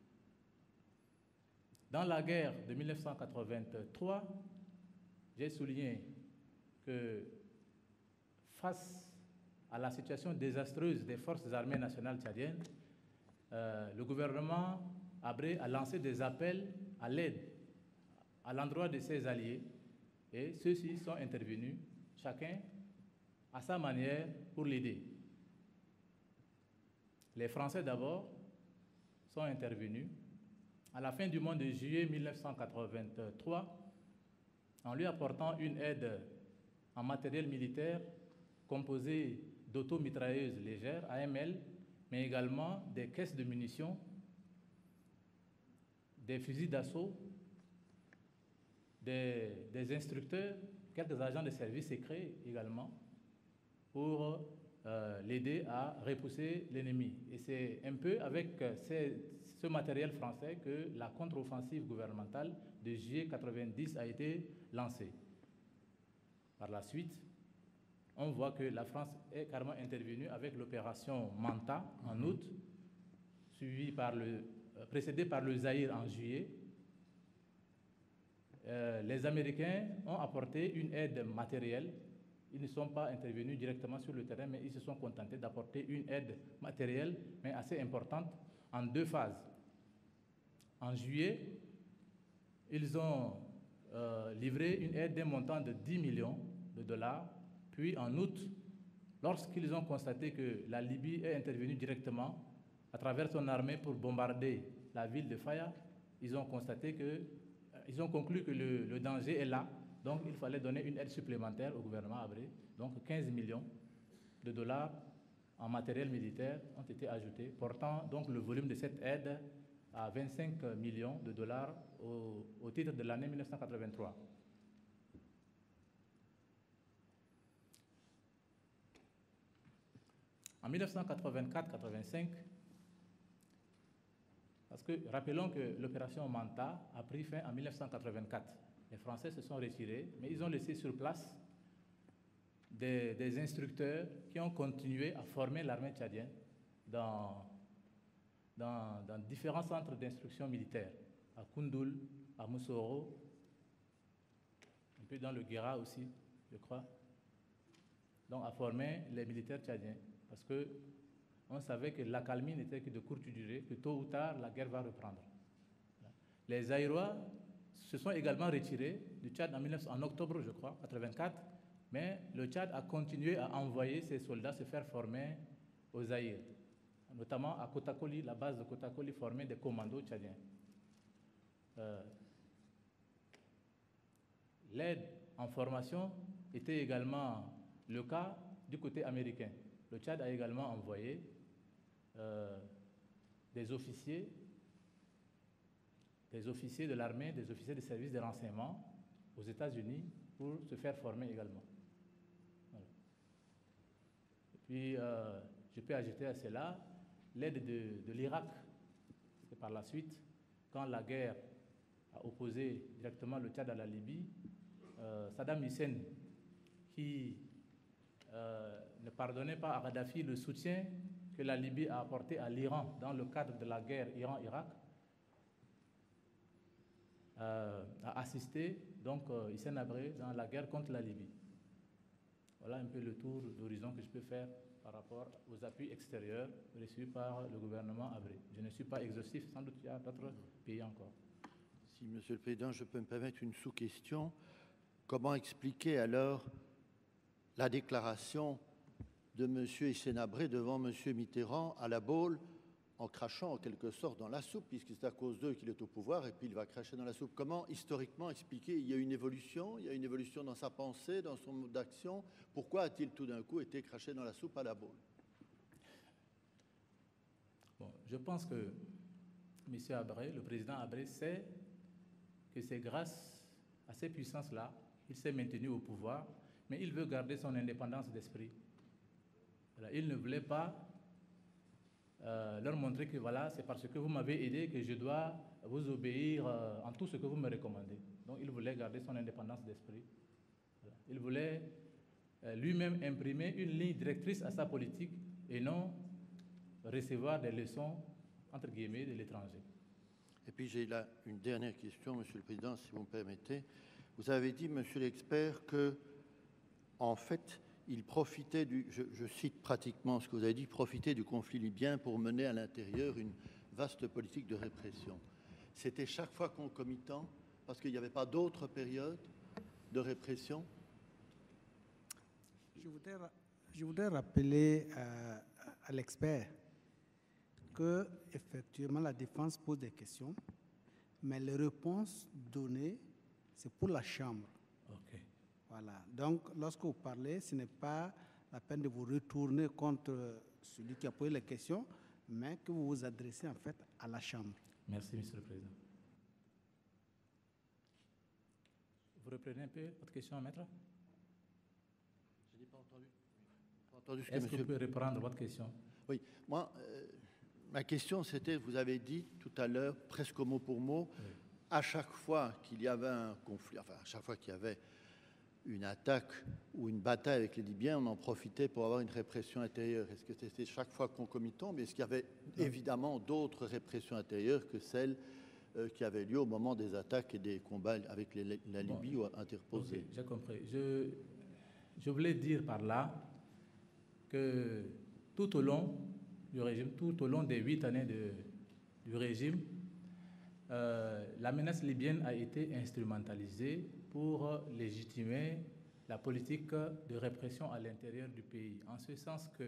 Dans la guerre de 1983, j'ai souligné que face à la situation désastreuse des forces armées nationales tchadiennes, le gouvernement Habré a lancé des appels à l'aide à l'endroit de ses alliés et ceux-ci sont intervenus, chacun à sa manière, pour l'aider. Les Français d'abord sont intervenus. À la fin du mois de juillet 1983, en lui apportant une aide en matériel militaire composé d'automitrailleuses légères, AML, mais également des caisses de munitions, des fusils d'assaut, des instructeurs, quelques agents de service secrets également, pour l'aider à repousser l'ennemi. Et c'est un peu avec ce matériel français que la contre-offensive gouvernementale de juillet 90 a été lancée. Par la suite, on voit que la France est carrément intervenue avec l'opération Manta en août, précédée par le Zaïre en juillet. Les Américains ont apporté une aide matérielle. Ils ne sont pas intervenus directement sur le terrain, mais ils se sont contentés d'apporter une aide matérielle, mais assez importante, en 2 phases. En juillet, ils ont livré une aide d'un montant de 10 millions de dollars. Puis en août, lorsqu'ils ont constaté que la Libye est intervenue directement à travers son armée pour bombarder la ville de Faya, ils ont conclu que le danger est là. Donc, il fallait donner une aide supplémentaire au gouvernement Habré. Donc, 15 millions de dollars en matériel militaire ont été ajoutés, portant donc le volume de cette aide à 25 millions de dollars au titre de l'année 1983. En 1984-85, parce que rappelons que l'opération Manta a pris fin en 1984. Les Français se sont retirés, mais ils ont laissé sur place des instructeurs qui ont continué à former l'armée tchadienne dans différents centres d'instruction militaire, à Koundoul, à Moussoro, un peu dans le Guéra aussi, je crois. Donc à former les militaires tchadiens, parce qu'on savait que l'accalmie n'était que de courte durée, que tôt ou tard, la guerre va reprendre. Les Zaïrois se sont également retirés du Tchad en octobre, je crois, 1984, mais le Tchad a continué à envoyer ses soldats se faire former au Zaïre, notamment à Kotakoli, la base de Kotakoli formait des commandos tchadiens. L'aide en formation était également le cas du côté américain. Le Tchad a également envoyé des officiers de l'armée, des officiers des services de renseignement aux États-Unis pour se faire former également. Voilà. Et puis, je peux ajouter à cela l'aide de l'Irak. Et par la suite, quand la guerre a opposé directement le Tchad à la Libye, Saddam Hussein, qui ne pardonnait pas à Kadhafi le soutien que la Libye a apporté à l'Iran dans le cadre de la guerre Iran-Irak, a assisté donc Hissène Habré dans la guerre contre la Libye. Voilà un peu le tour d'horizon que je peux faire par rapport aux appuis extérieurs reçus par le gouvernement Habré. Je ne suis pas exhaustif, sans doute il y a d'autres pays encore. Si, Monsieur le Président, je peux me permettre une sous-question. Comment expliquer alors la déclaration de M. Hissène Habré devant M. Mitterrand à la Baule en crachant en quelque sorte dans la soupe, puisque c'est à cause d'eux qu'il est au pouvoir et puis il va cracher dans la soupe. Comment historiquement expliquer? Il y a une évolution dans sa pensée, dans son mode d'action. Pourquoi a-t-il tout d'un coup été craché dans la soupe à la Baule? Bon, je pense que M. Habré, le président Habré, sait que c'est grâce à ces puissances-là qu'il s'est maintenu au pouvoir, mais il veut garder son indépendance d'esprit. Voilà, il ne voulait pas leur montrer que voilà, c'est parce que vous m'avez aidé que je dois vous obéir en tout ce que vous me recommandez. Donc il voulait garder son indépendance d'esprit. Voilà. Il voulait lui-même imprimer une ligne directrice à sa politique et non recevoir des leçons, entre guillemets, de l'étranger. Et puis j'ai là une dernière question, Monsieur le Président, si vous me permettez. Vous avez dit, Monsieur l'expert, que en fait, il profitait je cite pratiquement ce que vous avez dit, profiter du conflit libyen pour mener à l'intérieur une vaste politique de répression. C'était chaque fois concomitant, parce qu'il n'y avait pas d'autres périodes de répression? Je voudrais rappeler à l'expert que, effectivement, la défense pose des questions, mais les réponses données, c'est pour la Chambre. Okay. Voilà. Donc, lorsque vous parlez, ce n'est pas la peine de vous retourner contre celui qui a posé les questions, mais que vous vous adressez en fait à la Chambre. Merci, Monsieur le Président. Vous reprenez un peu votre question, maître? Je n'ai pas entendu. Est-ce que vous pouvez reprendre votre question? Oui, moi, Ma question, c'était, vous avez dit tout à l'heure, presque mot pour mot, Oui. à chaque fois qu'il y avait un conflit, enfin, à chaque fois qu'il y avait une attaque ou une bataille avec les Libyens, on en profitait pour avoir une répression intérieure. Est-ce que c'était chaque fois concomitant, mais est-ce qu'il y avait évidemment d'autres répressions intérieures que celles qui avaient lieu au moment des attaques et des combats avec la Libye ou interposés? Okay, j'ai compris. Je voulais dire par là que tout au long du régime, tout au long des 8 années du régime, la menace libyenne a été instrumentalisée pour légitimer la politique de répression à l'intérieur du pays. En ce sens que,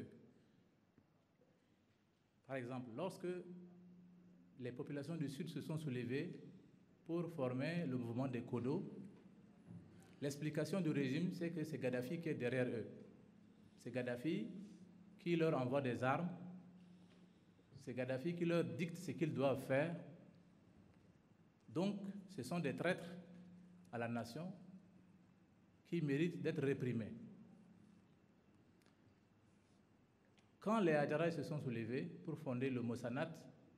par exemple, lorsque les populations du Sud se sont soulevées pour former le mouvement des Kodo, l'explication du régime, c'est que c'est Kadhafi qui est derrière eux. C'est Kadhafi qui leur envoie des armes, c'est Kadhafi qui leur dicte ce qu'ils doivent faire. Donc, ce sont des traîtres à la nation qui méritent d'être réprimés. Quand les Hadjaraï se sont soulevés pour fonder le Mossanat,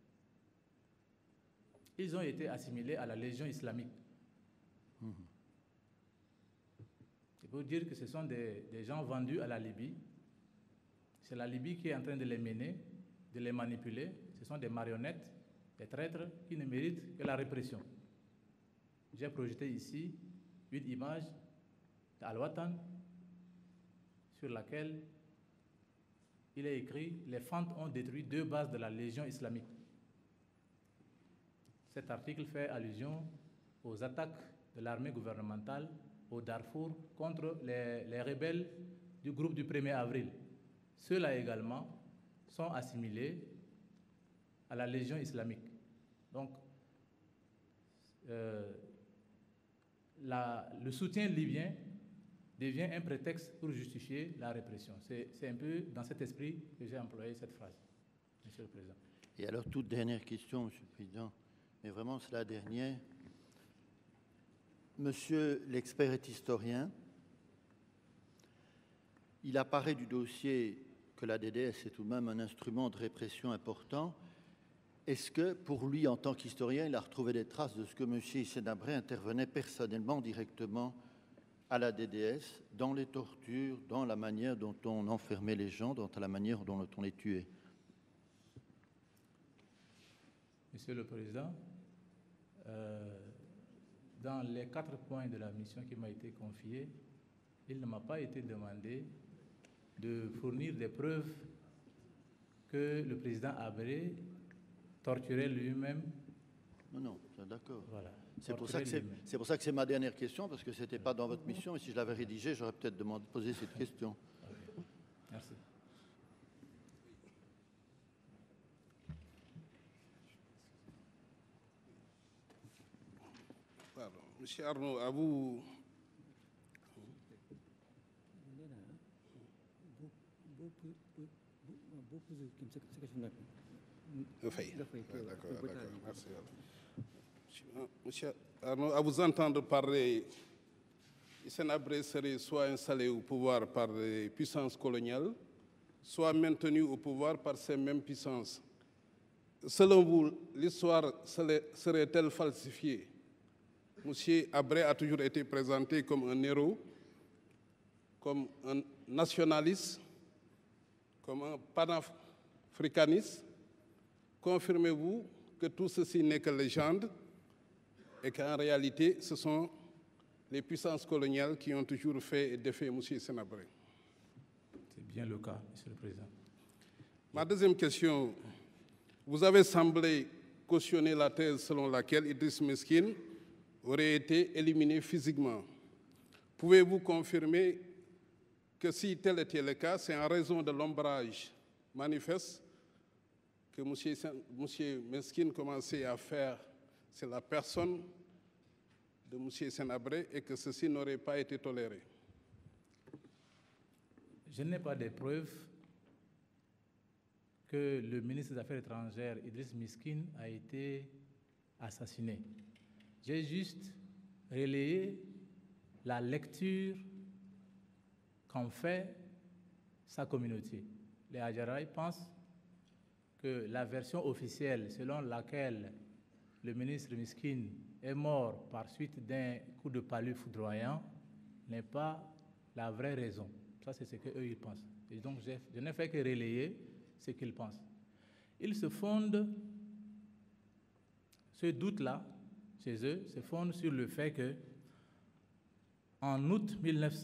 ils ont été assimilés à la Légion islamique. C'est pour dire que ce sont des gens vendus à la Libye. C'est la Libye qui est en train de les mener, de les manipuler. Ce sont des marionnettes, des traîtres qui ne méritent que la répression. J'ai projeté ici une image d'Al-Watan sur laquelle il est écrit « Les fentes ont détruit 2 bases de la Légion islamique ». Cet article fait allusion aux attaques de l'armée gouvernementale au Darfour contre les rebelles du groupe du 1er avril. Ceux-là également sont assimilés à la Légion islamique. Donc, le soutien libyen devient un prétexte pour justifier la répression. C'est un peu dans cet esprit que j'ai employé cette phrase, Monsieur le Président. Et alors, toute dernière question, Monsieur le Président, mais vraiment c'est la dernière. Monsieur l'expert est historien. Il apparaît du dossier que la DDS est tout de même un instrument de répression important. Est-ce que, pour lui, en tant qu'historien, il a retrouvé des traces de ce que M. Hissène Habré intervenait personnellement, directement à la DDS, dans les tortures, dans la manière dont on enfermait les gens, dans la manière dont on les tuait? Monsieur le Président, dans les 4 points de la mission qui m'a été confiée, il ne m'a pas été demandé de fournir des preuves que le président Habré torturait lui-même. Non, d'accord. Voilà, c'est pour ça que c'est ma dernière question, parce que ce n'était pas dans votre mission, et si je l'avais rédigé, j'aurais peut-être posé cette question. Merci. Pardon. Monsieur Arnaud, à vous. D'accord, merci. Monsieur Arnaud, à vous entendre parler, Hissène Habré serait soit installé au pouvoir par les puissances coloniales, soit maintenu au pouvoir par ces mêmes puissances. Selon vous, l'histoire serait-elle falsifiée? Monsieur Habré a toujours été présenté comme un héros, comme un nationaliste, comme un panafricaniste. Confirmez-vous que tout ceci n'est que légende et qu'en réalité, ce sont les puissances coloniales qui ont toujours fait et défait M. Hissène Habré? C'est bien le cas, Monsieur le Président. Ma deuxième question, vous avez semblé cautionner la thèse selon laquelle Idriss Meskine aurait été éliminé physiquement. Pouvez-vous confirmer que si tel était le cas, c'est en raison de l'ombrage manifeste que M. Meskine commençait à faire sur la personne de M. Hissène Habré et que ceci n'aurait pas été toléré? Je n'ai pas de preuves que le ministre des Affaires étrangères, Idriss Meskine, a été assassiné. J'ai juste relayé la lecture qu'en fait sa communauté. Les Hadjaraï pensent que la version officielle selon laquelle le ministre Miskine est mort par suite d'un coup de palu foudroyant n'est pas la vraie raison. Ça, c'est ce qu'eux, ils pensent. Et donc, je n'ai fait que relayer ce qu'ils pensent. Ils se fondent, ce doute-là, chez eux, se fonde sur le fait que, en août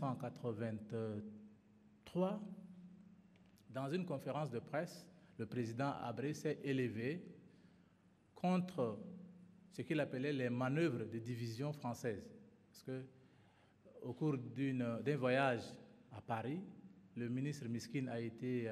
1983, dans une conférence de presse, le président Habré s'est élevé contre ce qu'il appelait les manœuvres de division française. Parce que, au cours d'un voyage à Paris, le ministre Miskine a été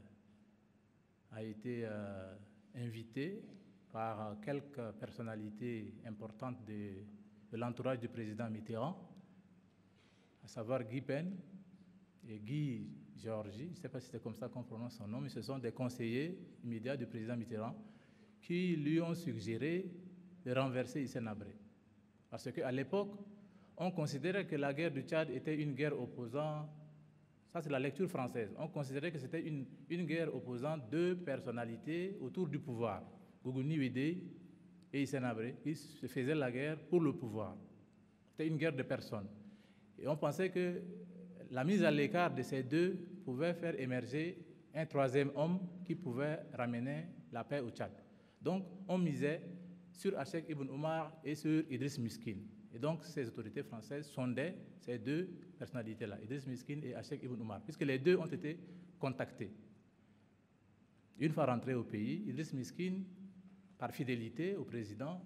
invité par quelques personnalités importantes de l'entourage du président Mitterrand, à savoir Guy Pen et Guy Georgi, je ne sais pas si c'est comme ça qu'on prononce son nom, mais ce sont des conseillers immédiats du président Mitterrand qui lui ont suggéré de renverser Hissène Habré. Parce qu'à l'époque, on considérait que la guerre du Tchad était une guerre opposant, ça c'est la lecture française, on considérait que c'était une guerre opposant deux personnalités autour du pouvoir, Gougouni Wédé et Hissène Habré, qui se faisaient la guerre pour le pouvoir. C'était une guerre de personnes. Et on pensait que la mise à l'écart de ces deux pouvait faire émerger un troisième homme qui pouvait ramener la paix au Tchad. Donc, on misait sur Hachek Ibn Omar et sur Idriss Miskine. Et donc, ces autorités françaises sondaient ces deux personnalités-là, Idriss Miskine et Hachek Ibn Omar, puisque les deux ont été contactés. Une fois rentré au pays, Idriss Miskine, par fidélité au président,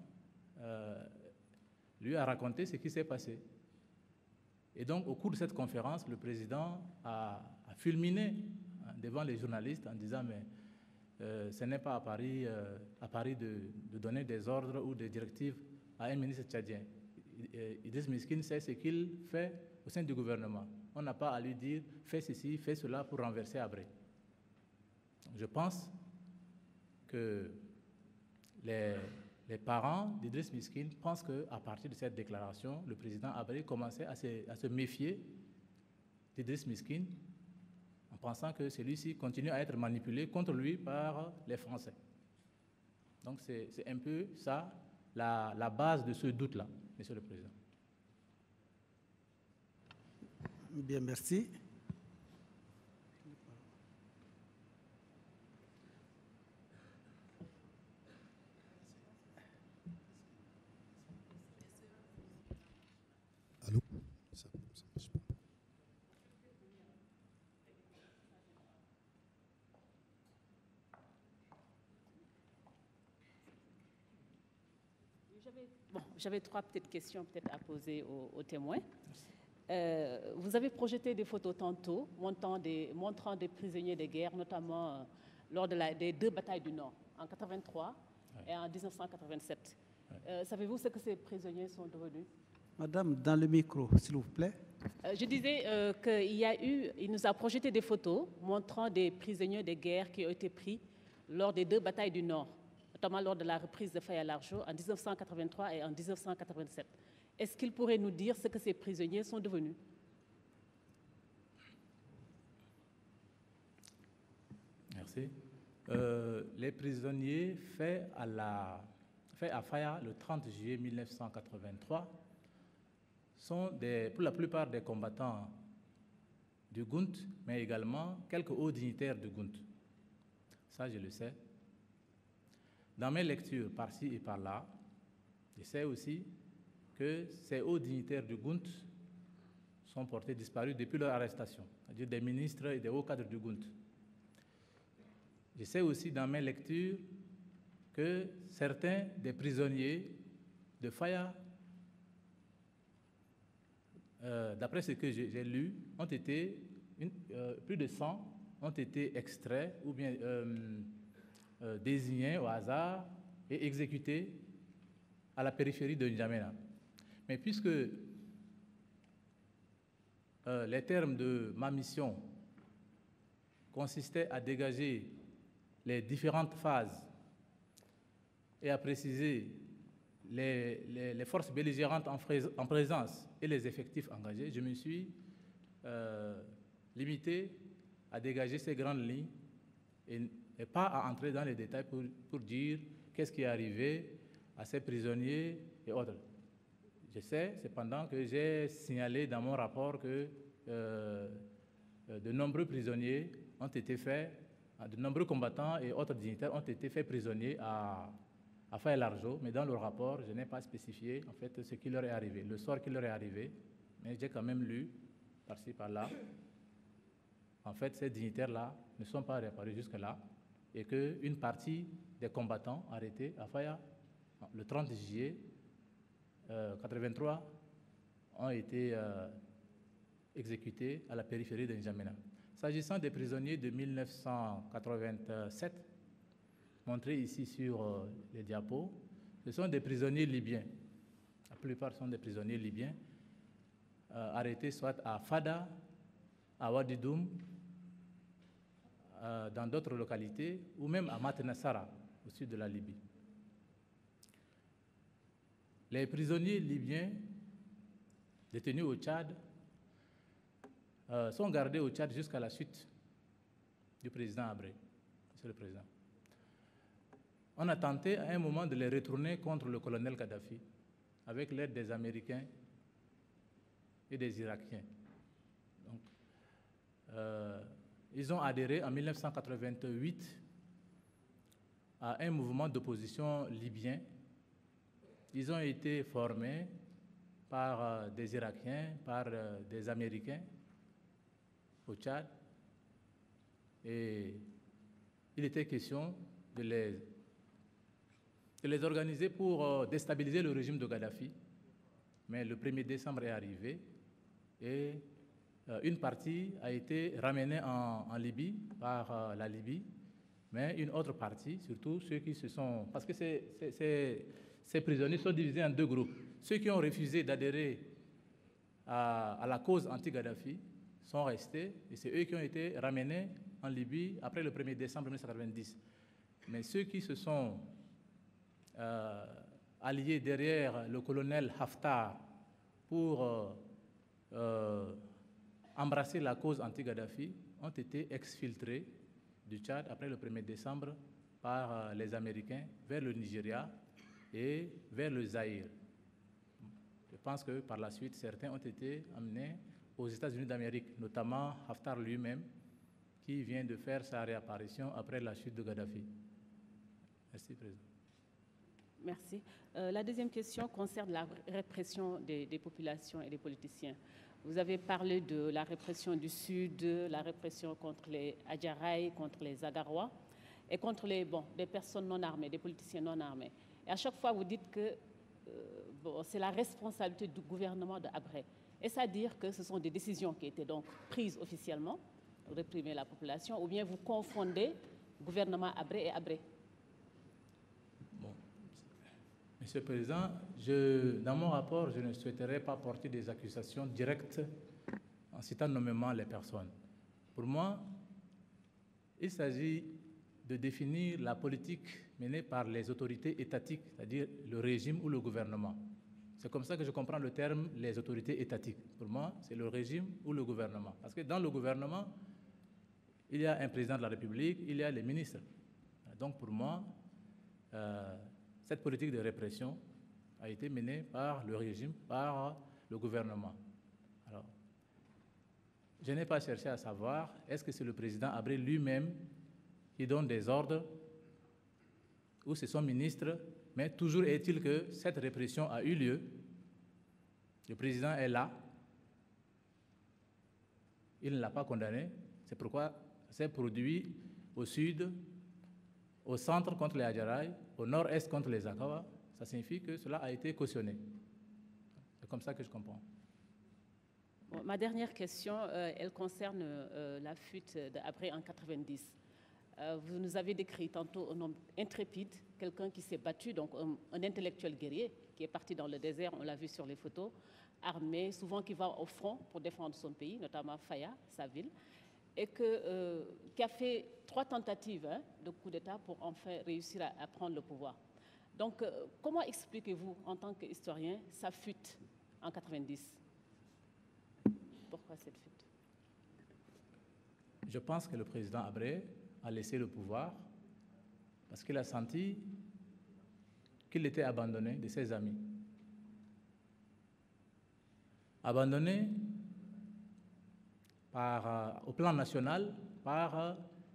lui a raconté ce qui s'est passé. Et donc, au cours de cette conférence, le président a fulminé devant les journalistes en disant « mais ce n'est pas à Paris de donner des ordres ou des directives à un ministre tchadien. Idriss Miskine sait ce qu'il fait au sein du gouvernement. On n'a pas à lui dire « fais ceci, fais cela pour renverser Habré ». Je pense que les parents d'Idriss Miskine pensent qu'à partir de cette déclaration, le président Habré commençait à se méfier d'Idriss Miskine en pensant que celui-ci continue à être manipulé contre lui par les Français. Donc c'est un peu ça, la base de ce doute-là, Monsieur le Président. Bien, merci. Allô? Ça marche pas. J'avais trois petites questions peut-être à poser aux témoins. Vous avez projeté des photos tantôt montrant des prisonniers de guerre, notamment lors des deux batailles du Nord, en 1983 et en 1987. Savez-vous ce que ces prisonniers sont devenus? Madame, dans le micro, s'il vous plaît. Je disais qu'il nous a projeté des photos montrant des prisonniers de guerre qui ont été pris lors des deux batailles du Nord, notamment lors de la reprise de Faya-Largeau en 1983 et en 1987. Est-ce qu'il pourrait nous dire ce que ces prisonniers sont devenus? Merci. Les prisonniers faits à Faya le 30 juillet 1983 sont pour la plupart des combattants du GUNT, mais également quelques hauts dignitaires du GUNT. Ça, je le sais. Dans mes lectures par-ci et par-là, je sais aussi que ces hauts dignitaires du GUNT sont portés disparus depuis leur arrestation, c'est-à-dire des ministres et des hauts cadres du GUNT. Je sais aussi dans mes lectures que certains des prisonniers de Faya, d'après ce que j'ai lu, ont été, plus de 100 ont été extraits ou bien désignés au hasard et exécutés à la périphérie de N'Djamena. Mais puisque les termes de ma mission consistaient à dégager les différentes phases et à préciser les forces belligérantes en présence et les effectifs engagés, je me suis limité à dégager ces grandes lignes et et pas à entrer dans les détails pour dire qu'est-ce qui est arrivé à ces prisonniers et autres. Je sais cependant que j'ai signalé dans mon rapport que de nombreux prisonniers ont été faits, de nombreux combattants et autres dignitaires ont été faits prisonniers à Faye-Largeau, mais dans le rapport, je n'ai pas spécifié en fait ce qui leur est arrivé, le sort qui leur est arrivé, mais j'ai quand même lu par-ci, par-là. En fait, ces dignitaires-là ne sont pas réapparus jusque-là et qu'une partie des combattants arrêtés à Faya le 30 juillet 1983 ont été exécutés à la périphérie de N'Djamena. S'agissant des prisonniers de 1987, montrés ici sur les diapos, ce sont des prisonniers libyens. La plupart sont des prisonniers libyens, arrêtés soit à Fada, à Wadidoum, dans d'autres localités, ou même à Matenassara, au sud de la Libye. Les prisonniers libyens détenus au Tchad sont gardés au Tchad jusqu'à la suite du président Abré, Monsieur le Président. On a tenté à un moment de les retourner contre le colonel Kadhafi avec l'aide des Américains et des Irakiens. Donc, ils ont adhéré en 1988 à un mouvement d'opposition libyen. Ils ont été formés par des Irakiens, par des Américains au Tchad. Et il était question de les organiser pour déstabiliser le régime de Kadhafi. Mais le 1er décembre est arrivé et une partie a été ramenée en Libye par la Libye, mais une autre partie, surtout ceux qui se sont... Parce que ces prisonniers sont divisés en deux groupes. Ceux qui ont refusé d'adhérer à la cause anti-Kadhafi sont restés et c'est eux qui ont été ramenés en Libye après le 1er décembre 1990. Mais ceux qui se sont alliés derrière le colonel Haftar pour embrasser la cause anti-Kadhafi ont été exfiltrés du Tchad après le 1er décembre par les Américains vers le Nigeria et vers le Zaïre. Je pense que par la suite, certains ont été amenés aux États-Unis d'Amérique, notamment Haftar lui-même, qui vient de faire sa réapparition après la chute de Kadhafi. Merci, Président. Merci. La deuxième question concerne la répression des populations et des politiciens. Vous avez parlé de la répression du Sud, la répression contre les Adjaraï, contre les Agarois et contre des personnes non armées, des politiciens non armés. Et à chaque fois, vous dites que c'est la responsabilité du gouvernement d'Abré. Est-ce à dire que ce sont des décisions qui étaient donc prises officiellement pour réprimer la population, ou bien vous confondez gouvernement Abré et Abré? Bon. Monsieur le Président, dans mon rapport, je ne souhaiterais pas porter des accusations directes en citant nommément les personnes. Pour moi, il s'agit de définir la politique menée par les autorités étatiques, c'est-à-dire le régime ou le gouvernement. C'est comme ça que je comprends le terme « les autorités étatiques ». Pour moi, c'est le régime ou le gouvernement. Parce que dans le gouvernement, il y a un président de la République, il y a les ministres. Donc pour moi, cette politique de répression a été menée par le régime, par le gouvernement. Alors, je n'ai pas cherché à savoir, est-ce que c'est le président Abré lui-même qui donne des ordres ou c'est son ministre, mais toujours est-il que cette répression a eu lieu. Le président est là, il ne l'a pas condamné, c'est pourquoi c'est produit au sud, au centre contre les Adjaraï, au nord-est contre les Akawa. Ça signifie que cela a été cautionné. C'est comme ça que je comprends. Bon, ma dernière question, elle concerne la fuite d'Abré en 90. Vous nous avez décrit tantôt un homme intrépide, quelqu'un qui s'est battu, donc un intellectuel guerrier qui est parti dans le désert, on l'a vu sur les photos, armé, souvent qui va au front pour défendre son pays, notamment Faya, sa ville, et qui a fait 3 tentatives de coup d'État pour enfin réussir à prendre le pouvoir. Donc, comment expliquez-vous, en tant qu'historien, sa fuite en 90 ? Pourquoi cette fuite ? Je pense que le président Abré a laissé le pouvoir parce qu'il a senti qu'il était abandonné de ses amis. Abandonné au plan national par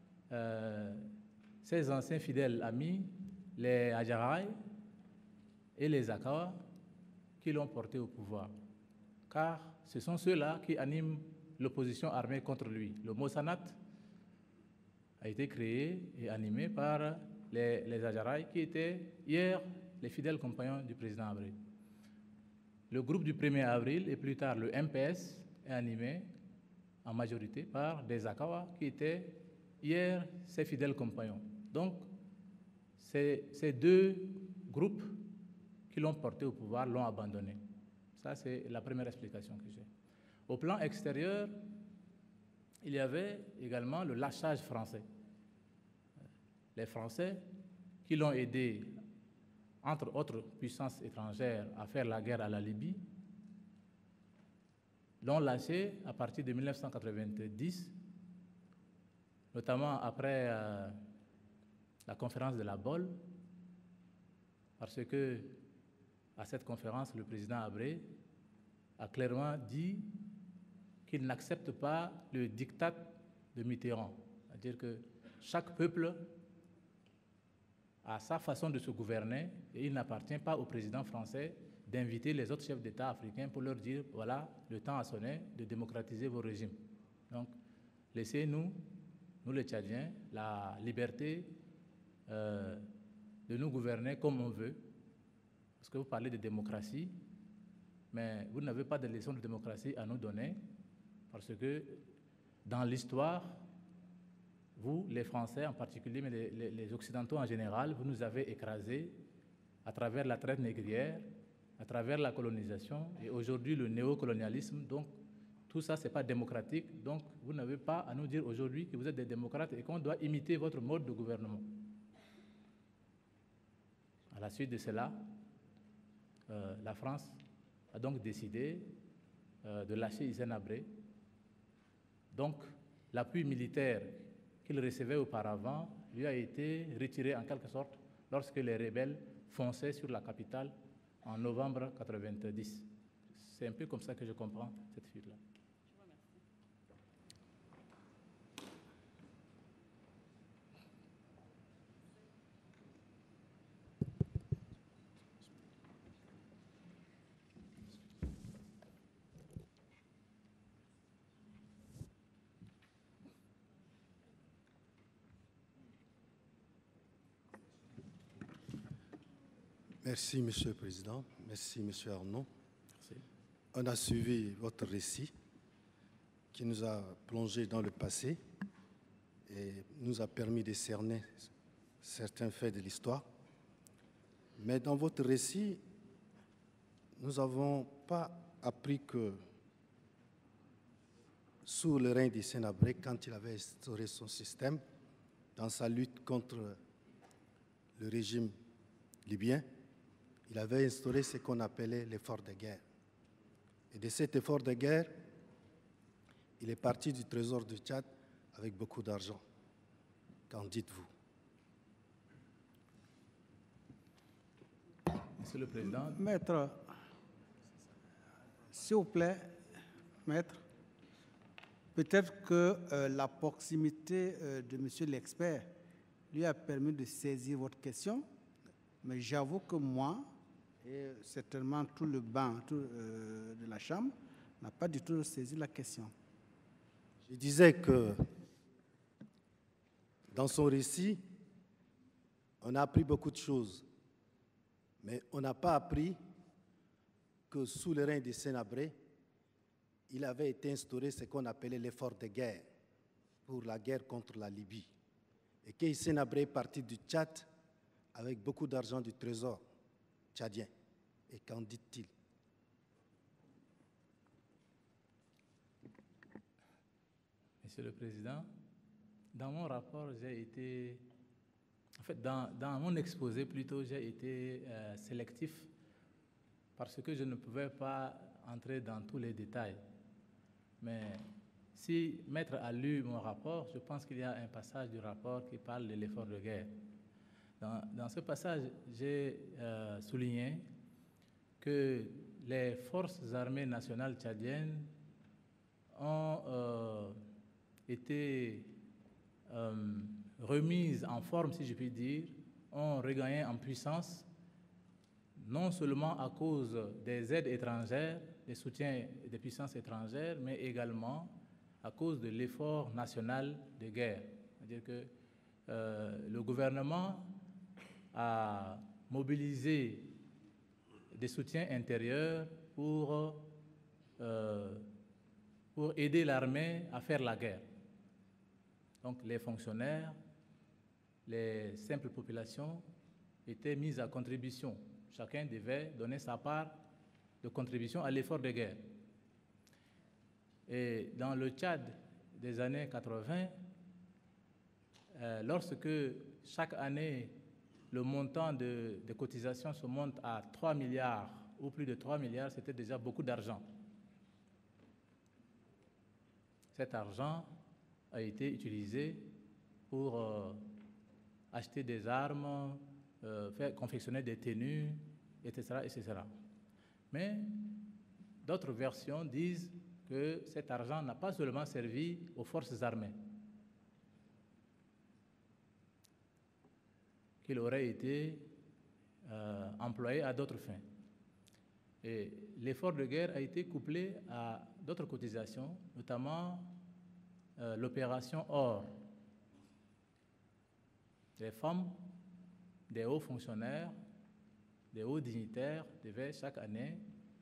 ses anciens fidèles amis, les Adjaraï et les Akawa, qui l'ont porté au pouvoir. Car ce sont ceux-là qui animent l'opposition armée contre lui. Le Mosanat a été créé et animé par les Adjaraï, qui étaient hier les fidèles compagnons du président Abré. Le groupe du 1er avril et plus tard le MPS est animé en majorité par des Akawa qui étaient hier ses fidèles compagnons. Donc, ces deux groupes qui l'ont porté au pouvoir l'ont abandonné. Ça, c'est la première explication que j'ai. Au plan extérieur, il y avait également le lâchage français. Les Français qui l'ont aidé, entre autres puissances étrangères, à faire la guerre à la Libye, l'ont lâché à partir de 1990, notamment après la conférence de la Bolle, parce que à cette conférence, le président Abré a clairement dit qu'il n'accepte pas le diktat de Mitterrand, c'est-à-dire que chaque peuple a sa façon de se gouverner et il n'appartient pas au président français d'inviter les autres chefs d'État africains pour leur dire « voilà, le temps a sonné de démocratiser vos régimes ». Donc, laissez-nous, nous les Tchadiens, la liberté de nous gouverner comme on veut, parce que vous parlez de démocratie, mais vous n'avez pas de leçon de démocratie à nous donner, parce que dans l'histoire, vous, les Français en particulier, mais les Occidentaux en général, vous nous avez écrasés à travers la traite négrière, à travers la colonisation, et aujourd'hui le néocolonialisme. Donc, tout ça, ce n'est pas démocratique. Donc, vous n'avez pas à nous dire aujourd'hui que vous êtes des démocrates et qu'on doit imiter votre mode de gouvernement. À la suite de cela, la France a donc décidé de lâcher Hissène Habré. Donc, l'appui militaire qu'il recevait auparavant lui a été retiré en quelque sorte lorsque les rebelles fonçaient sur la capitale en novembre 1990. C'est un peu comme ça que je comprends cette fuite-là. Merci, Monsieur le Président. Merci, Monsieur Arnaud. Merci. On a suivi votre récit qui nous a plongé dans le passé et nous a permis de cerner certains faits de l'histoire. Mais dans votre récit, nous n'avons pas appris que sous le règne d'Hissène Habré, quand il avait instauré son système dans sa lutte contre le régime libyen, il avait instauré ce qu'on appelait l'effort de guerre. Et de cet effort de guerre, il est parti du trésor du Tchad avec beaucoup d'argent. Qu'en dites-vous? Monsieur le Président. Maître, s'il vous plaît, Maître, peut-être que la proximité de Monsieur l'expert lui a permis de saisir votre question, mais j'avoue que moi, et certainement tout le banc de la Chambre, n'a pas du tout saisi la question. Je disais que dans son récit, on a appris beaucoup de choses, mais on n'a pas appris que sous le règne d'Hissène Habré, il avait été instauré ce qu'on appelait l'effort de guerre pour la guerre contre la Libye. Et que Hissène Habré est parti du Tchad avec beaucoup d'argent du trésor tchadien. Et qu'en dit-il? Monsieur le Président, dans mon rapport, j'ai été... En fait, dans mon exposé, plutôt, j'ai été sélectif parce que je ne pouvais pas entrer dans tous les détails. Mais si Maître a lu mon rapport, je pense qu'il y a un passage du rapport qui parle de l'effort de guerre. Dans ce passage, j'ai souligné que les forces armées nationales tchadiennes ont été remises en forme, si je puis dire, ont regagné en puissance, non seulement à cause des aides étrangères, des soutiens des puissances étrangères, mais également à cause de l'effort national de guerre. C'est-à-dire que le gouvernement a mobilisé des soutiens intérieurs pour aider l'armée à faire la guerre. Donc les fonctionnaires, les simples populations étaient mises à contribution. Chacun devait donner sa part de contribution à l'effort de guerre. Et dans le Tchad des années 80, lorsque chaque année le montant de cotisation se monte à 3 milliards ou plus de 3 milliards, c'était déjà beaucoup d'argent. Cet argent a été utilisé pour acheter des armes, faire confectionner des tenues, etc., etc. Mais d'autres versions disent que cet argent n'a pas seulement servi aux forces armées, qu'il aurait été employé à d'autres fins. Et l'effort de guerre a été couplé à d'autres cotisations, notamment l'opération Or. Les femmes, des hauts fonctionnaires, des hauts dignitaires devaient chaque année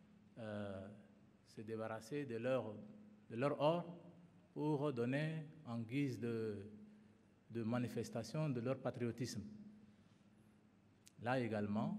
se débarrasser de leur or pour donner en guise de manifestation de leur patriotisme. Là également,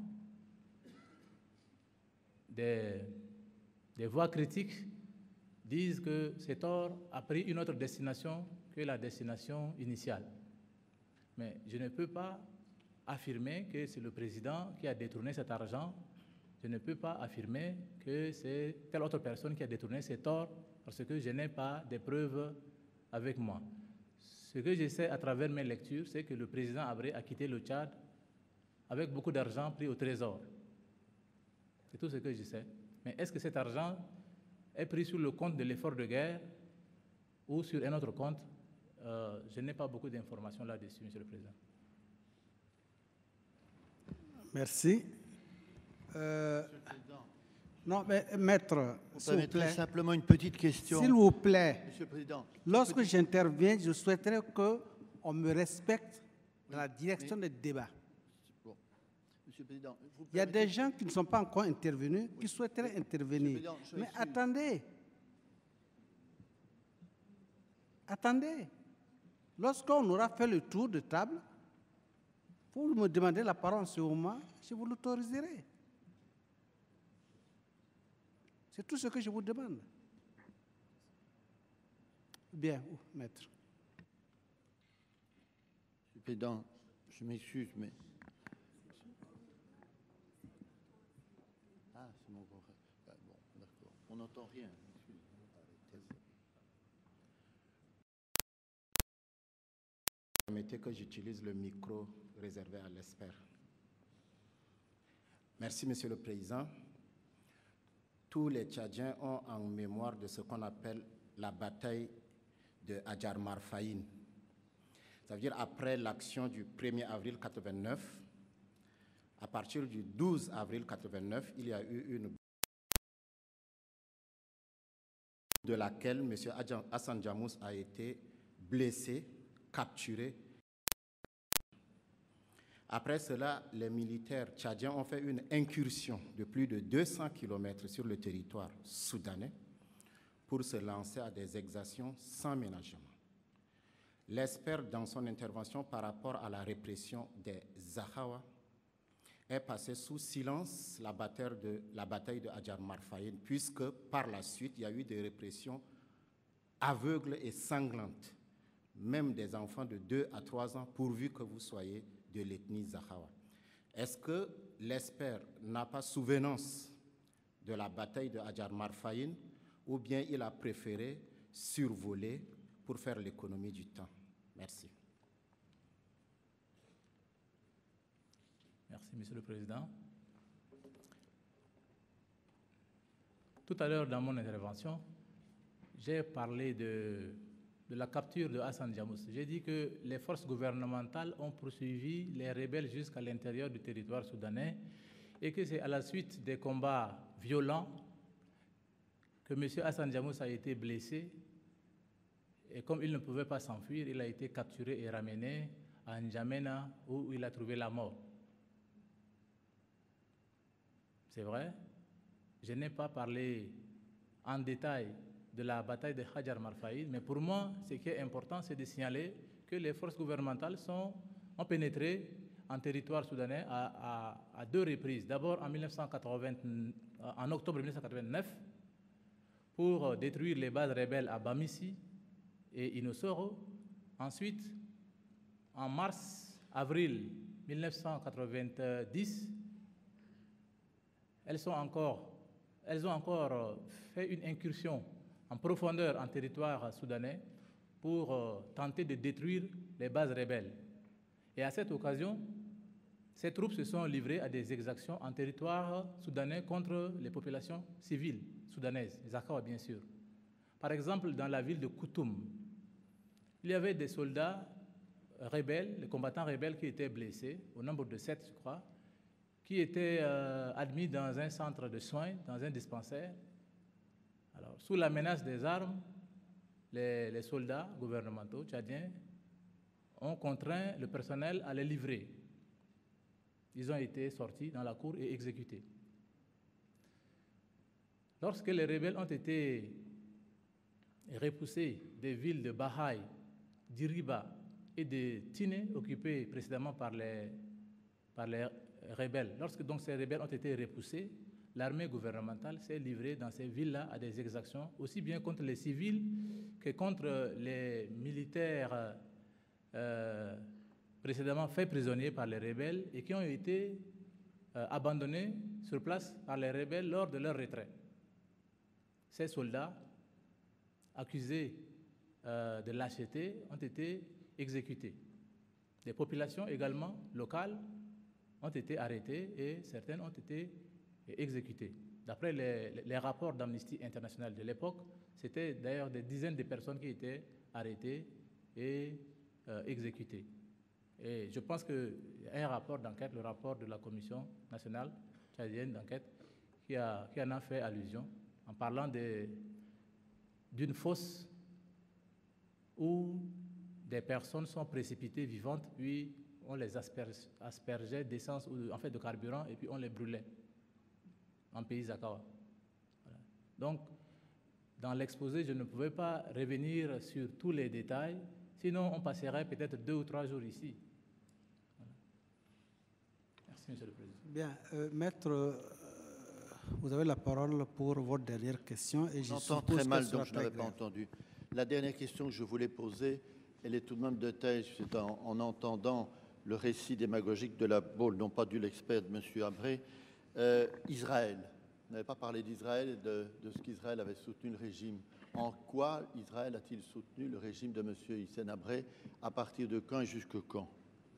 des voix critiques disent que cet or a pris une autre destination que la destination initiale. Mais je ne peux pas affirmer que c'est le président qui a détourné cet argent. Je ne peux pas affirmer que c'est telle autre personne qui a détourné cet or parce que je n'ai pas de preuves avec moi. Ce que je sais à travers mes lectures, c'est que le président Habré a quitté le Tchad avec beaucoup d'argent pris au trésor. C'est tout ce que je sais. Mais est-ce que cet argent est pris sur le compte de l'effort de guerre ou sur un autre compte? Je n'ai pas beaucoup d'informations là-dessus, Monsieur le Président. Merci. Non, mais maître, s'il vous plaît. Simplement une petite question. S'il vous plaît. Monsieur le Président. Lorsque j'interviens, je souhaiterais qu'on me respecte dans la direction des débats. Bon. Monsieur le Président, il y a des gens qui ne sont pas encore intervenus, qui souhaiteraient intervenir. Mais attendez. Attendez. Lorsqu'on aura fait le tour de table, vous me demandez la parole en ce moment, je vous l'autoriserai. C'est tout ce que je vous demande. Bien, maître. Monsieur le Président, je m'excuse, mais... Ah, c'est mon bon, d'accord. On n'entend rien. Permettez que j'utilise le micro réservé à l'ESPER. Merci, Monsieur le Président. Tous les Tchadiens ont en mémoire de ce qu'on appelle la bataille de Hadjar Marfaïn. Ça veut dire après l'action du 1er avril 1989, à partir du 12 avril 1989, il y a eu une de laquelle M. Hassan Djammous a été blessé, capturé. Après cela, les militaires tchadiens ont fait une incursion de plus de 200 km sur le territoire soudanais pour se lancer à des exactions sans ménagement. L'ESPER, dans son intervention par rapport à la répression des Zahawa, est passé sous silence la bataille de Hadjar Marfaïn, puisque par la suite, il y a eu des répressions aveugles et sanglantes, même des enfants de 2 à 3 ans, pourvu que vous soyez de l'ethnie Zahawa. Est-ce que l'ESPER n'a pas souvenance de la bataille de Hadjar Marfaïn, ou bien il a préféré survoler pour faire l'économie du temps? Merci. Merci, Monsieur le Président. Tout à l'heure, dans mon intervention, j'ai parlé de la capture de Hassan Diamous. J'ai dit que les forces gouvernementales ont poursuivi les rebelles jusqu'à l'intérieur du territoire soudanais et que c'est à la suite des combats violents que M. Hassan Diamous a été blessé. Et comme il ne pouvait pas s'enfuir, il a été capturé et ramené à N'Djamena où il a trouvé la mort. C'est vrai, je n'ai pas parlé en détail de la bataille de Hajar Marfaïd, mais pour moi, ce qui est important, c'est de signaler que les forces gouvernementales ont pénétré en territoire soudanais à deux reprises. D'abord en octobre 1989 pour détruire les bases rebelles à Bamissi et Inosoro. Ensuite, en mars-avril 1990, elles ont encore fait une incursion en profondeur en territoire soudanais pour tenter de détruire les bases rebelles. Et à cette occasion, ces troupes se sont livrées à des exactions en territoire soudanais contre les populations civiles soudanaises, les Akawa bien sûr. Par exemple, dans la ville de Koutoum, il y avait des soldats rebelles, les combattants rebelles qui étaient blessés, au nombre de 7 je crois, qui étaient admis dans un centre de soins, dans un dispensaire. Alors, sous la menace des armes, les soldats gouvernementaux tchadiens ont contraint le personnel à les livrer. Ils ont été sortis dans la cour et exécutés. Lorsque les rebelles ont été repoussés des villes de Bahaï, d'Iriba et de Tiné, occupées précédemment par les rebelles, lorsque donc ces rebelles ont été repoussés, l'armée gouvernementale s'est livrée dans ces villes-là à des exactions, aussi bien contre les civils que contre les militaires précédemment faits prisonniers par les rebelles et qui ont été abandonnés sur place par les rebelles lors de leur retrait. Ces soldats, accusés de lâcheté, ont été exécutés. Des populations également locales ont été arrêtées et certaines ont été exécutées. D'après les rapports d'Amnesty International de l'époque, c'était d'ailleurs des dizaines de personnes qui étaient arrêtées et exécutées. Et je pense qu'il y a un rapport d'enquête, le rapport de la Commission nationale tchadienne d'enquête, qui en a fait allusion en parlant d'une fosse où des personnes sont précipitées vivantes, puis on les aspergeait d'essence ou en fait de carburant et puis on les brûlait en pays Zakawa. Voilà. Donc, dans l'exposé, je ne pouvais pas revenir sur tous les détails, sinon on passerait peut-être 2 ou 3 jours ici. Voilà. Merci, Monsieur le Président. Bien, Maître, vous avez la parole pour votre dernière question. J'entends très mal, donc je n'avais pas entendu. La dernière question que je voulais poser, elle est tout de même de taille, c'est en entendant le récit démagogique de la Baule, non pas du l'expert de M. Abré. Israël, vous n'avez pas parlé d'Israël et de ce qu'Israël avait soutenu le régime. En quoi Israël a-t-il soutenu le régime de M. Hissène Habré, à partir de quand et jusque quand?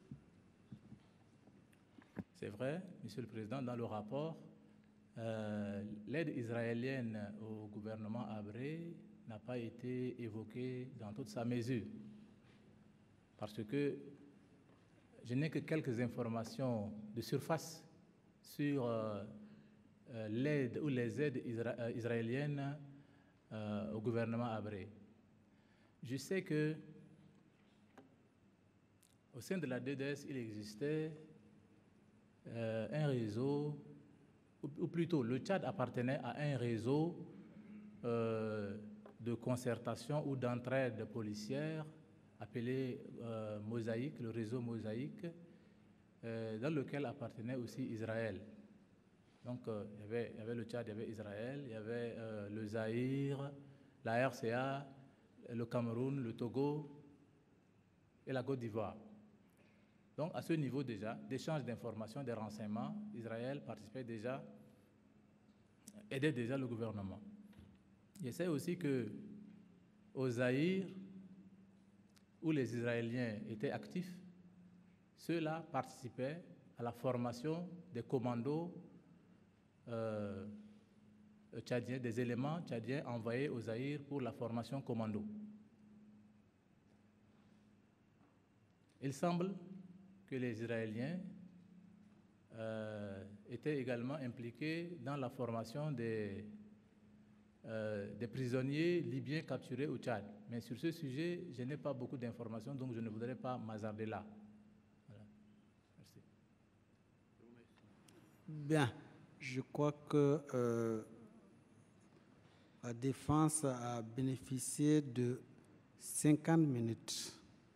C'est vrai, Monsieur le Président, dans le rapport, l'aide israélienne au gouvernement Habré n'a pas été évoquée dans toute sa mesure. Parce que je n'ai que quelques informations de surface sur l'aide ou les aides israéliennes au gouvernement Habré. Je sais que au sein de la DDS, il existait un réseau, ou plutôt le Tchad appartenait à un réseau de concertation ou d'entraide policière appelé Mosaïque, le réseau Mosaïque, dans lequel appartenait aussi Israël. Donc, il y avait le Tchad, il y avait Israël, il y avait le Zaïre, la RCA, le Cameroun, le Togo et la Côte d'Ivoire. Donc, à ce niveau déjà, d'échange d'informations, des renseignements, Israël participait déjà, aidait déjà le gouvernement. Je sais aussi qu'au Zaïre, où les Israéliens étaient actifs, ceux-là participaient à la formation des commandos tchadiens, des éléments tchadiens envoyés au Zaïre pour la formation commando. Il semble que les Israéliens étaient également impliqués dans la formation des prisonniers libyens capturés au Tchad. Mais sur ce sujet, je n'ai pas beaucoup d'informations, donc je ne voudrais pas m'hasarder là. Voilà. Merci. Bien, je crois que la défense a bénéficié de 50 minutes.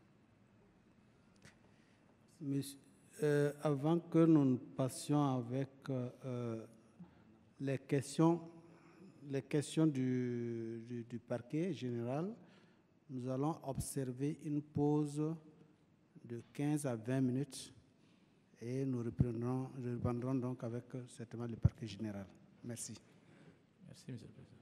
Monsieur, avant que nous passions avec les questions du parquet général, nous allons observer une pause de 15 à 20 minutes et nous reprendrons donc avec certainement le parquet général. Merci. Merci, Monsieur le Président.